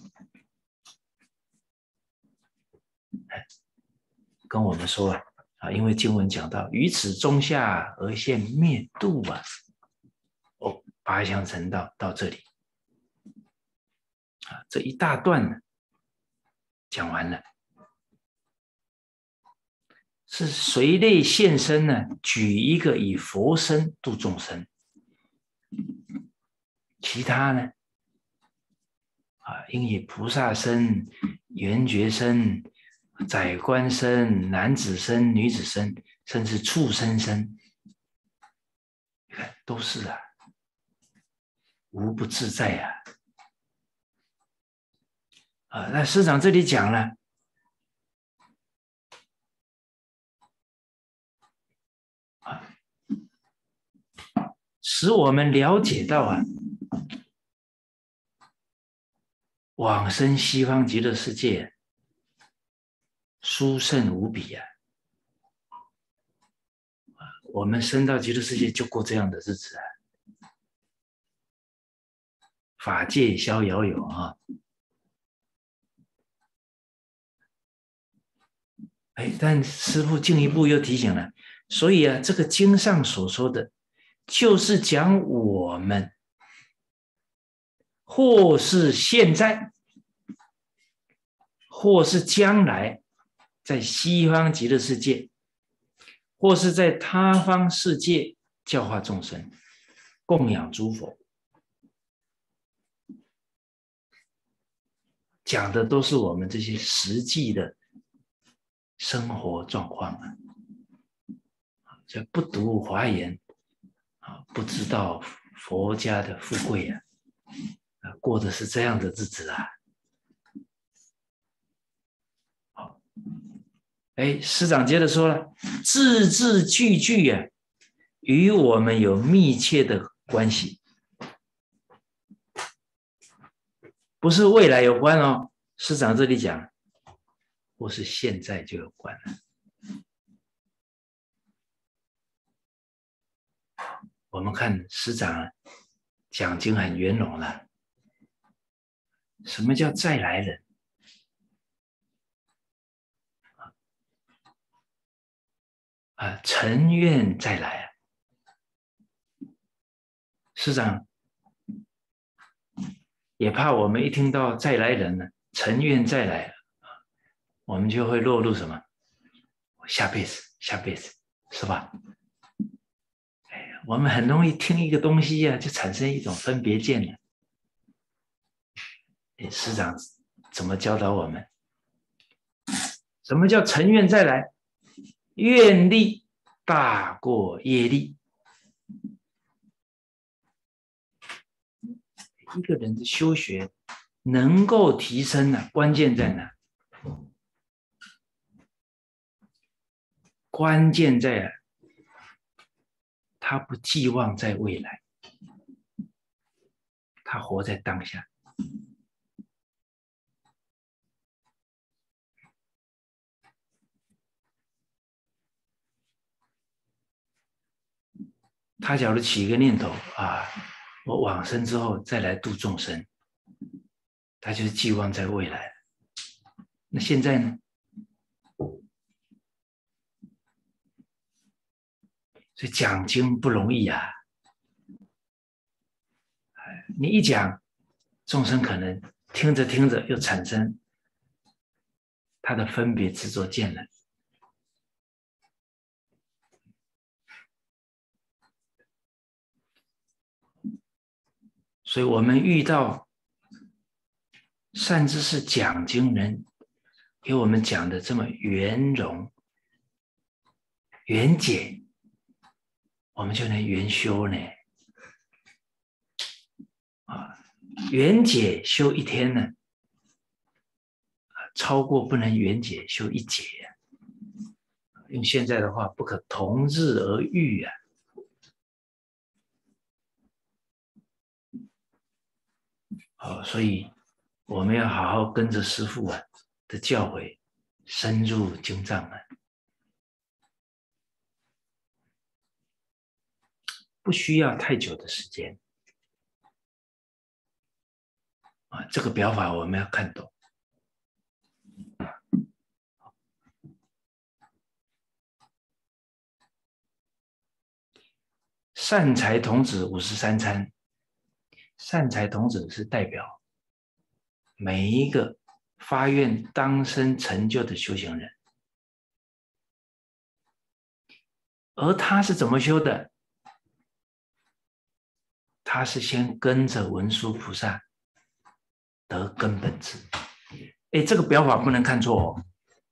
跟我们说啊，因为经文讲到于此中下而现灭度啊，哦，八相成道到这里啊，这一大段呢讲完了，是随类现身呢，举一个以佛身度众生，其他呢啊，应以菩萨身、圆觉身、宰官身、男子身、女子身，甚至畜生身，你看都是啊，无不自在啊。啊，那师长这里讲了啊，使我们了解到啊，往生西方极乐世界殊胜无比啊！我们升到极乐世界就过这样的日子啊，法界逍遥游啊！哎，但师父进一步又提醒了，所以啊，这个经上所说的，就是讲我们或是现在，或是将来，在西方极乐世界，或是在他方世界教化众生，供养诸佛，讲的都是我们这些实际的生活状况啊。这不读华严啊，不知道佛家的富贵啊，过的是这样的日子啊。好，哎，师长接着说了，字字句句啊，与我们有密切的关系，不是未来有关哦。师长这里讲，或是现在就有关了。 我们看师长讲经很圆融了。什么叫再来人？尘愿再来啊！师长也怕我们一听到再来人呢，尘愿再来，我们就会落入什么？下辈子，下辈子，是吧？我们很容易听一个东西啊，就产生一种分别见了。师长怎么教导我们？什么叫尘愿再来？愿力大过业力。一个人的修学能够提升呢，关键在哪？关键在他不寄望在未来，他活在当下。他假如起一个念头啊，我往生之后再来度众生，他就是寄望在未来。那现在呢？所以讲经不容易啊！你一讲，众生可能听着听着又产生他的分别执着见了。所以我们遇到善知识讲经人，给我们讲的这么圆融、圆解，我们就能圆修呢。圆解修一天呢，超过不能圆解修一劫啊。用现在的话，不可同日而语啊。所以我们要好好跟着师父的教诲，深入经藏啊，不需要太久的时间啊。这个表法我们要看懂。善财童子53参，善财童子是代表每一个发愿当生成就的修行人，而他是怎么修的？他是先跟着文殊菩萨得根本智。这个表法不能看错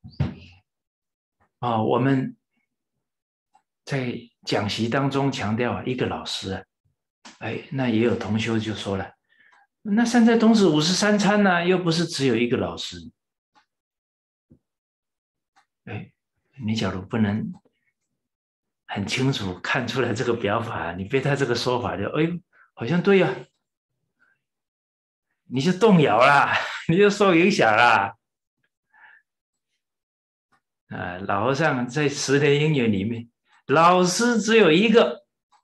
哦。我们在讲习当中强调一个老师那也有同修就说了，那善财童子53参呢，又不是只有一个老师。你假如不能很清楚看出来这个表法，你被他这个说法就好像对啊，你就动摇啦，你就受影响啦。老和尚在10年因缘里面，老师只有一个。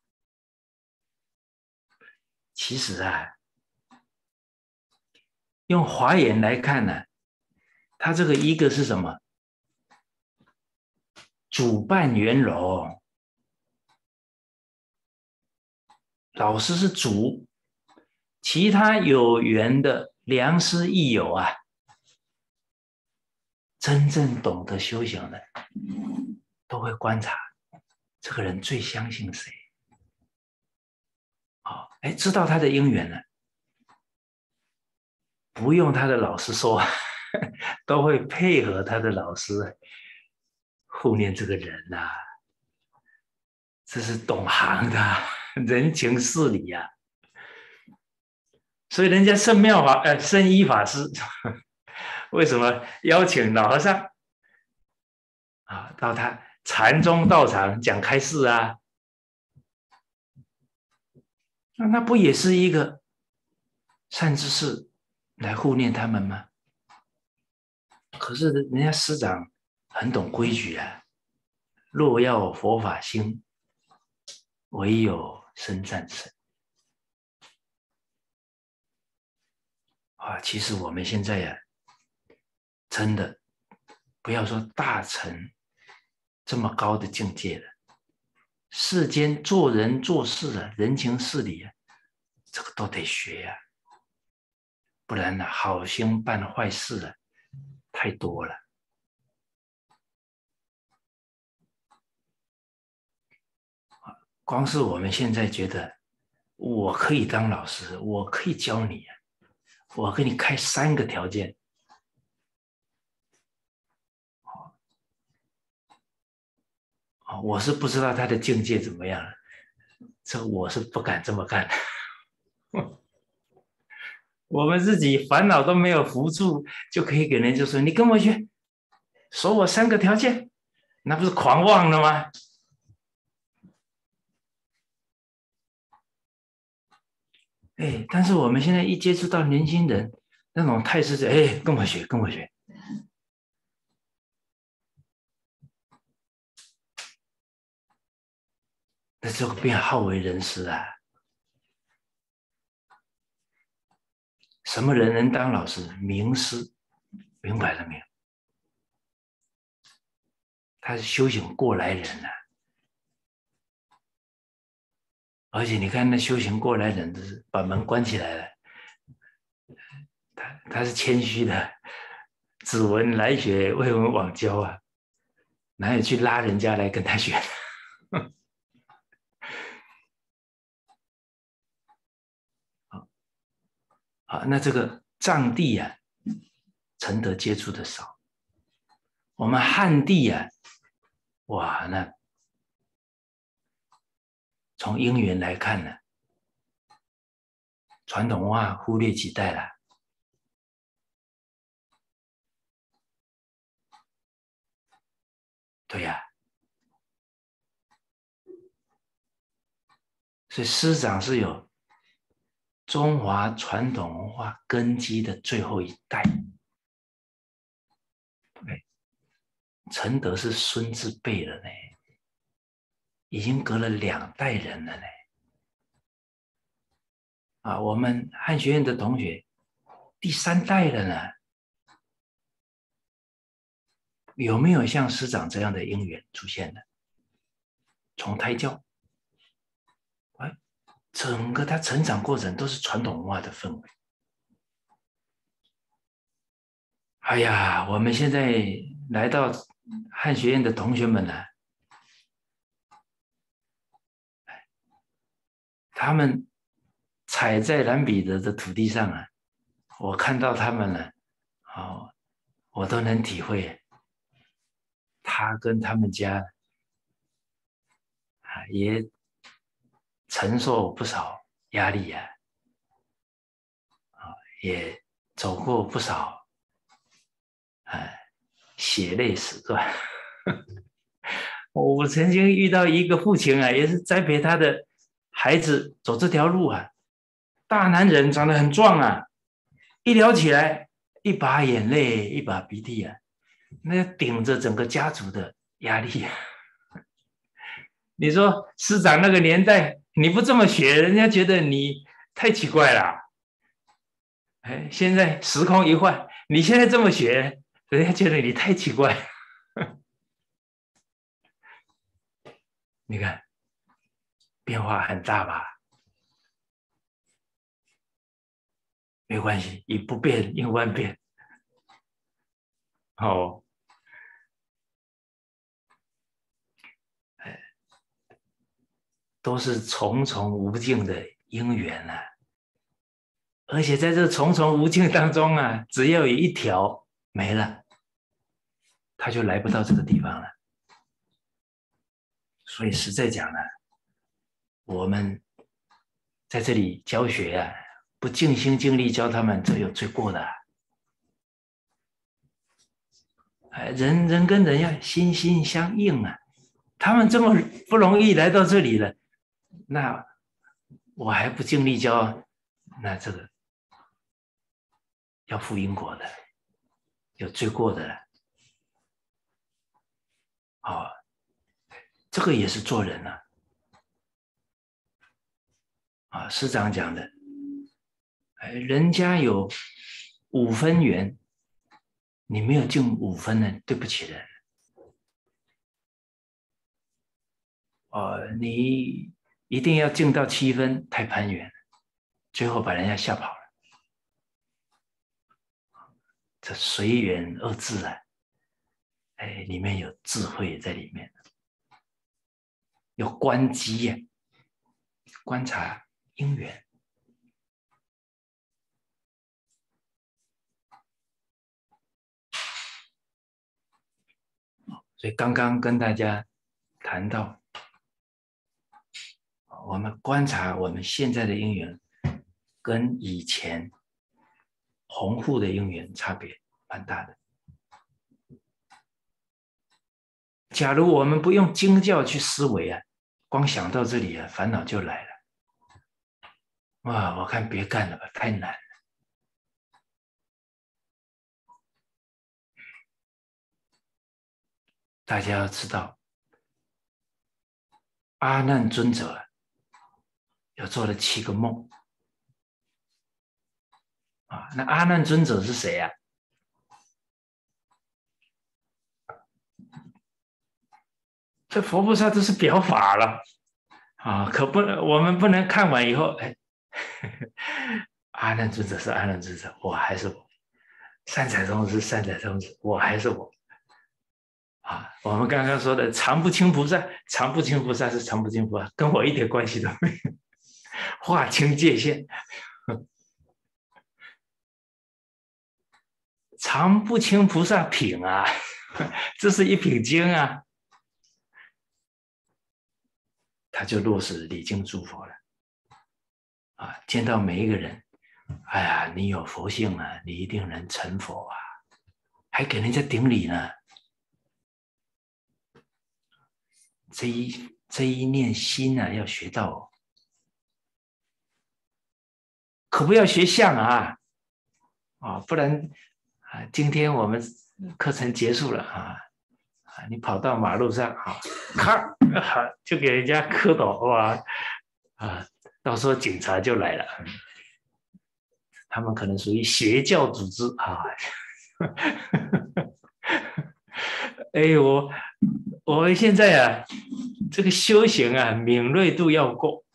其实用华严来看呢，他这个一个是什么？主办圆融，老师是主，其他有缘的良师益友啊，真正懂得修行的，都会观察这个人最相信谁。知道他的因缘了，不用他的老师说，都会配合他的老师护念这个人呐。这是懂行的人情事理呀。所以人家圣依法师为什么邀请老和尚到他禅宗道场讲开示啊？那不也是一个善知识来护念他们吗？可是人家师长很懂规矩啊，若要佛法兴，唯有生战胜。其实我们现在呀，真的不要说大成这么高的境界了，世间做人做事啊，人情事理啊，这个都得学呀，不然呢，好心办坏事啊，太多了。光是我们现在觉得，我可以当老师，我可以教你，我给你开3个条件。我是不知道他的境界怎么样，这我是不敢这么干。我们自己烦恼都没有扶住，就可以给人就说你跟我学，说我3个条件，那不是狂妄了吗？但是我们现在一接触到年轻人，那种态势是，跟我学，跟我学。那这个变好为人师啊！什么人能当老师？名师，明白了没有？他是修行过来人啊！而且你看，那修行过来人都是把门关起来了，他是谦虚的，只闻来学，未闻往教啊，哪有去拉人家来跟他学？好，那这个藏地啊，承德接触的少。我们汉地啊，哇，那从因缘来看呢，传统文化忽略几代了。对呀，所以师长是有中华传统文化根基的最后一代。承德是孙子辈了呢，已经隔了2代人了呢。我们汉学院的同学第3代了呢，有没有像师长这样的因缘出现呢？从胎教，整个他成长过程都是传统文化的氛围。哎呀，我们现在来到汉学院的同学们呢，他们踩在蓝彼得的土地上啊，我看到他们了，我都能体会，他跟他们家也承受不少压力啊，也走过不少血泪史段。我曾经遇到一个父亲啊，也是栽培他的孩子走这条路啊，大男人长得很壮啊，一聊起来一把眼泪一把鼻涕啊，那顶着整个家族的压力啊。你说师长那个年代你不这么学，人家觉得你太奇怪了。现在时空一换，你现在这么学，人家觉得你太奇怪。你看变化很大吧？没关系，以不变应万变。都是重重无尽的因缘啊！而且在这重重无尽当中啊，只要有一条没了，他就来不到这个地方了。所以实在讲呢，我们在这里教学啊，不尽心尽力教他们，这有罪过的。人跟人要心心相印啊！他们这么不容易来到这里了，那我还不尽力教，那这个要负因果的，有罪过的了。这个也是做人啊。 啊，师长讲的，人家有5分缘，你没有尽5分呢，对不起人。你一定要尽到7分，太攀缘了，最后把人家吓跑了。这随缘2字啊，里面有智慧在里面，有观机呀，观察因缘。所以刚刚跟大家谈到，我们观察我们现在的因缘，跟以前弘护的因缘差别蛮大的。假如我们不用经教去思维啊，光想到这里啊，烦恼就来了。哇，我看别干了吧，太难了。大家要知道，阿难尊者有做了7个梦啊。那阿难尊者是谁啊？这佛菩萨都是表法了啊，可不能，我们不能看完以后，阿难尊者是阿难尊者，我还是我；善财童子是善财童子，我还是我。啊，我们刚刚说的常不轻菩萨，常不轻菩萨是常不轻菩萨，跟我一点关系都没有，划清界限。常不轻菩萨品啊，这是一品经啊，他就落实礼敬诸佛了。啊，见到每一个人，哎呀，你有佛性啊，你一定能成佛啊，还给人家顶礼呢。这一念心啊，要学到，可不要学相啊，不然啊，今天我们课程结束了啊，你跑到马路上啊，咔，就给人家磕倒，哇啊，到时候警察就来了，他们可能属于邪教组织啊。我们现在啊，这个修行啊，敏锐度要够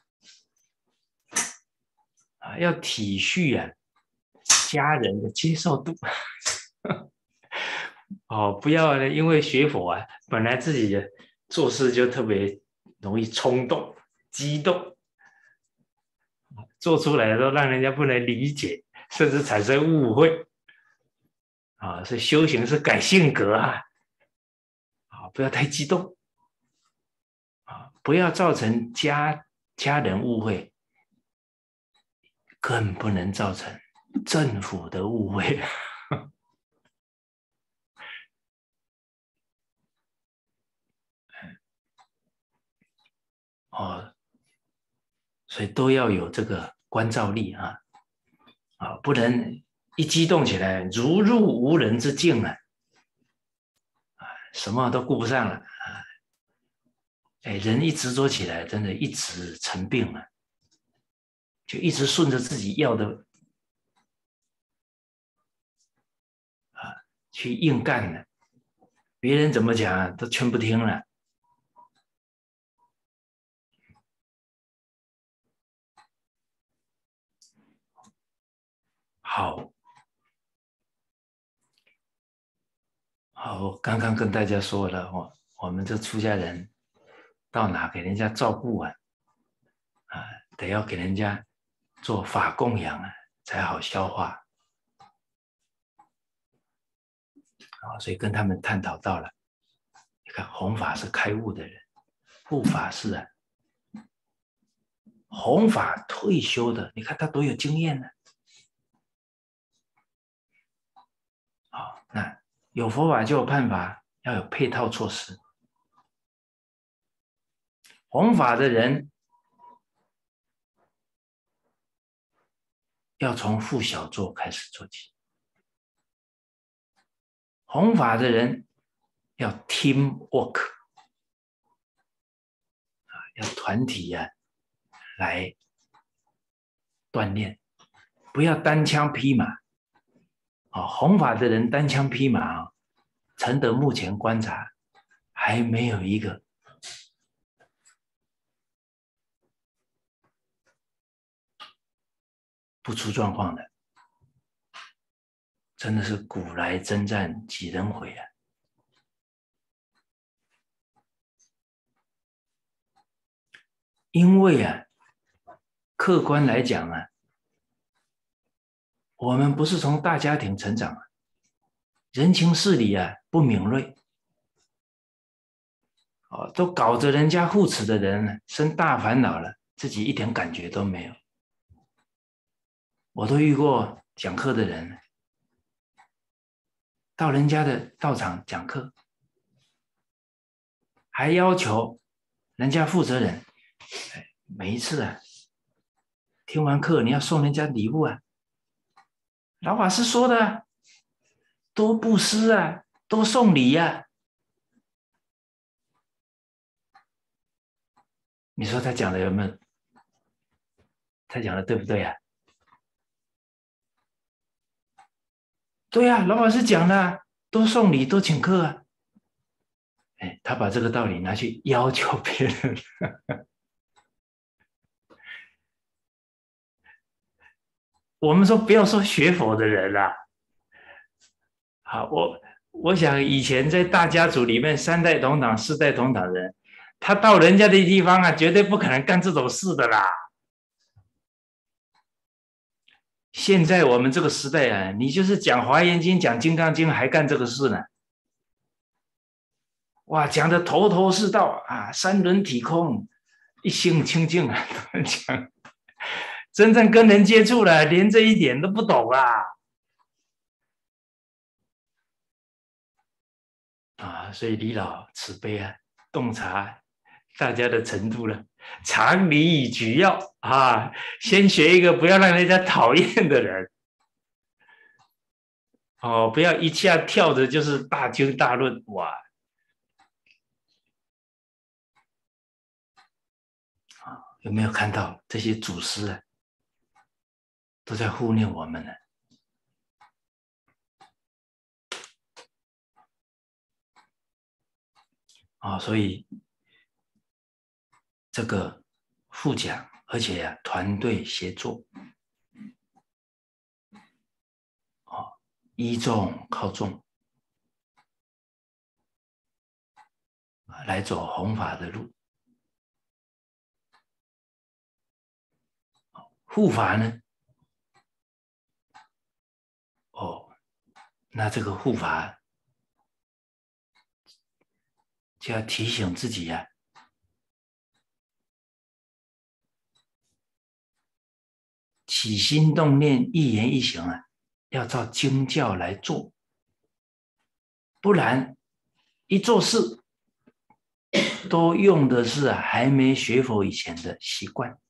啊，要体恤啊家人的接受度。不要因为学佛啊，本来自己做事就特别容易冲动、激动，做出来都让人家不能理解，甚至产生误会啊。所以修行是改性格啊，不要太激动啊，不要造成家人误会，更不能造成政府的误会。所以都要有这个关照力啊，不能一激动起来如入无人之境啊，什么都顾不上了啊。人一执着起来，真的一直成病了，就一直顺着自己要的去硬干了，别人怎么讲都全不听了。好，我刚刚跟大家说了，我们这出家人到哪给人家照顾啊，得要给人家做法供养啊，才好消化。所以跟他们探讨到了，你看弘法是开悟的人，护法是啊，弘法退休的，你看他多有经验呢。那有佛法就有办法，要有配套措施。弘法的人要从附小做开始做起，弘法的人要 team work，要团体来锻炼，不要单枪匹马。弘法的人单枪匹马，承德目前观察还没有一个不出状况的，真的是古来征战几人回啊！因为啊，客观来讲啊，我们不是从大家庭成长啊，人情事理啊不敏锐，都搞着人家护持的人生大烦恼了，自己一点感觉都没有。我都遇过讲课的人，到人家的道场讲课，还要求人家负责人，每一次啊，听完课你要送人家礼物啊。老法师说的啊，多布施啊，多送礼啊。你说他讲的有没有？他讲的对不对啊？对啊，老法师讲的啊，多送礼，多请客啊。他把这个道理拿去要求别人。我们说不要说学佛的人啦，好，我想以前在大家族里面3代同堂、4代同堂的人，他到人家的地方啊，绝对不可能干这种事的啦。现在我们这个时代啊，你就是讲华严经、讲金刚经，还干这个事呢？哇，讲的头头是道啊，三轮体空，一心清净啊，讲真正跟人接触了，连这一点都不懂啊！所以李老慈悲啊，洞察大家的程度了，常理以举要啊，先学一个不要让人家讨厌的人。不要一下跳着就是大经大论，哇！有没有看到这些祖师啊，都在护念我们呢？所以这个互讲，而且团队协作，依众靠众，来走弘法的路。护法呢？那这个护法就要提醒自己呀，起心动念、一言一行啊，要照经教来做，不然一做事都用的是还没学佛以前的习惯、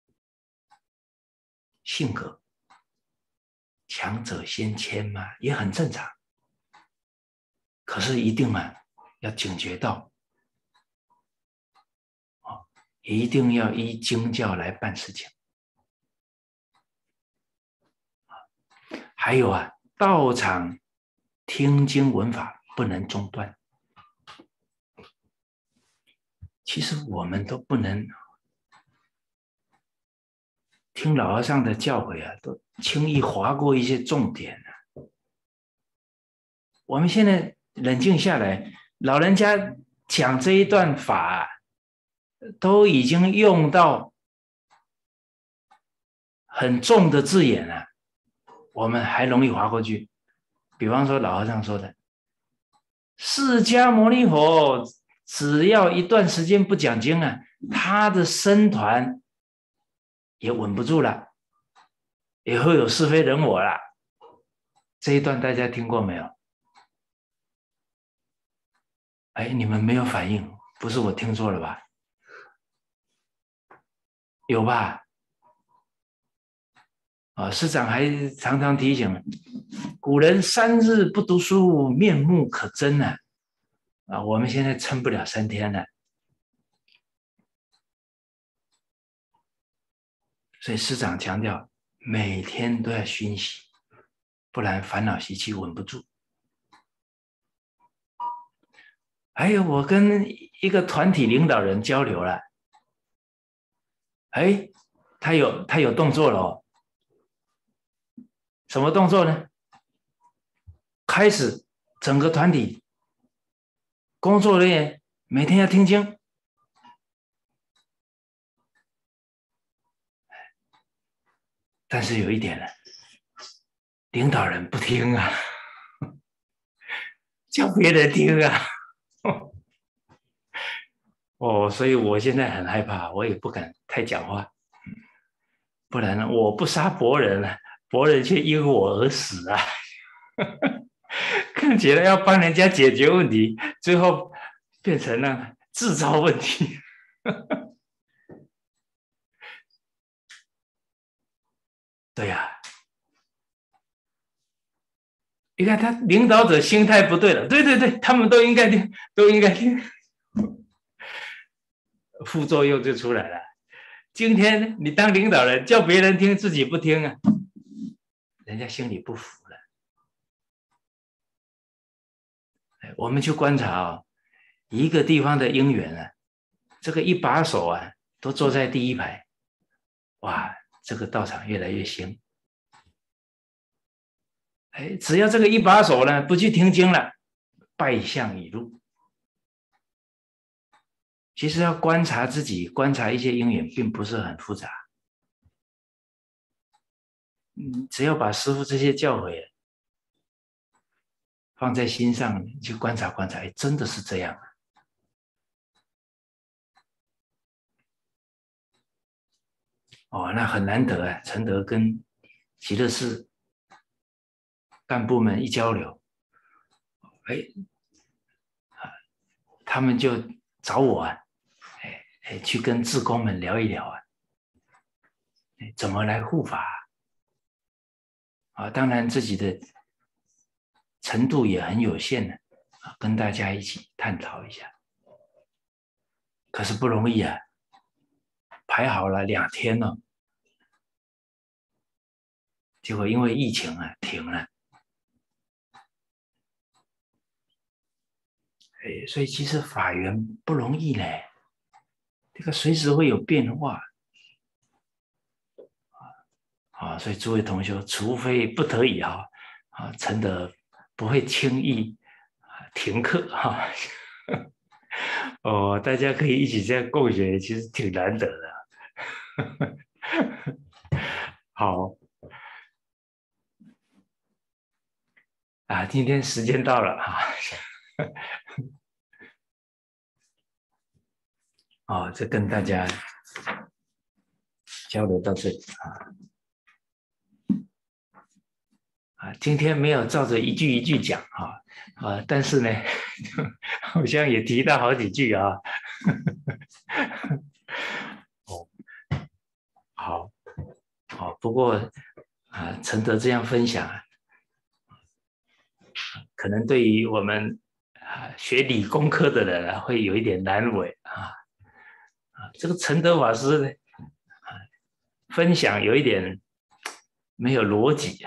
性格，强者先迁嘛，也很正常。可是一定要警觉到，一定要依经教来办事情。还有道场听经闻法不能中断。其实我们都不能听老和尚的教诲都轻易划过一些重点我们现在冷静下来，老人家讲这一段法都已经用到很重的字眼了，我们还容易划过去。比方说老和尚说的，释迦牟尼佛只要一段时间不讲经他的僧团也稳不住了，也会有是非人我了。这一段大家听过没有？你们没有反应，不是我听错了吧？有吧？师长还常常提醒，古人3日不读书，面目可憎我们现在撑不了3天了。所以师长强调， 每天都要熏习，不然烦恼习气稳不住。还有，我跟一个团体领导人交流了，哎，他有动作了哦。什么动作呢？开始整个团体工作人员每天要听经，但是有一点呢，领导人不听啊，叫别人听啊。哦，所以我现在很害怕，我也不敢太讲话，不然呢，我不杀伯仁啊，伯仁却因我而死啊。看起来要帮人家解决问题，最后变成了制造问题。对呀、你看他领导者心态不对了，对对对，他们都应该听，都应该听，副作用就出来了。今天你当领导人叫别人听，自己不听啊，人家心里不服了。我们去观察哦，一个地方的因缘啊，这个一把手啊，都坐在第一排，哇，这个道场越来越兴。哎，只要这个一把手呢不去听经了，败相已入。其实要观察自己，观察一些因缘，并不是很复杂。只要把师父这些教诲放在心上，去观察观察，哎，真的是这样。哦，那很难得啊！陈德跟极乐寺干部们一交流，哎，他们就找我啊，去跟志工们聊一聊啊，怎么来护法啊？当然自己的程度也很有限的啊，跟大家一起探讨一下。可是不容易啊，排好了2天了，结果因为疫情啊停了。所以其实法缘不容易呢，这个随时会有变化啊。所以诸位同学，除非不得已陈德不会轻易停课哈。哦，大家可以一起这样共学，其实挺难得的。好啊，今天时间到了啊。哦，这跟大家交流到这里今天没有照着一句一句讲但是呢，好像也提到好几句啊。哦，好，好，不过陈德这样分享可能对于我们学理工科的人会有一点难为这个陈德法师呢，分享有一点没有逻辑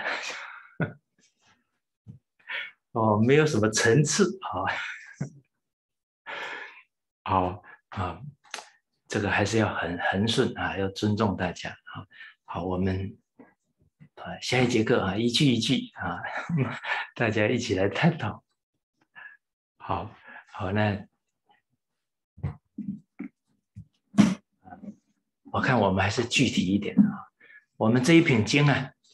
哦，没有什么层次好这个还是要很恒顺要尊重大家好，我们下一节课一句一句大家一起来探讨。好，好，那我看我们还是具体一点我们这一品经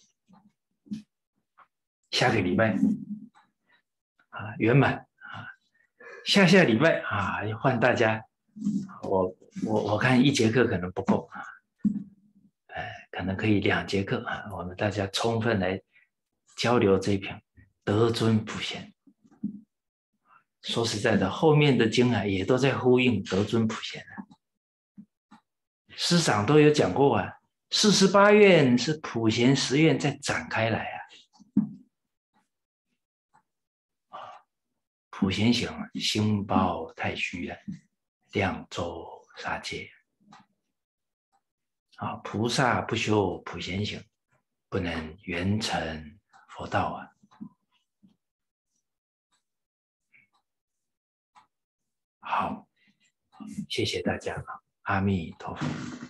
下个礼拜圆满下下礼拜要换大家，我看1节课可能不够可能可以2节课我们大家充分来交流这一品德尊普贤。说实在的，后面的经也都在呼应德尊普贤师长都有讲过48愿是普贤10愿再展开来普贤行心包太虚量周杀戒菩萨不修普贤行， 不能圆成佛道啊。好，谢谢大家，阿弥陀佛。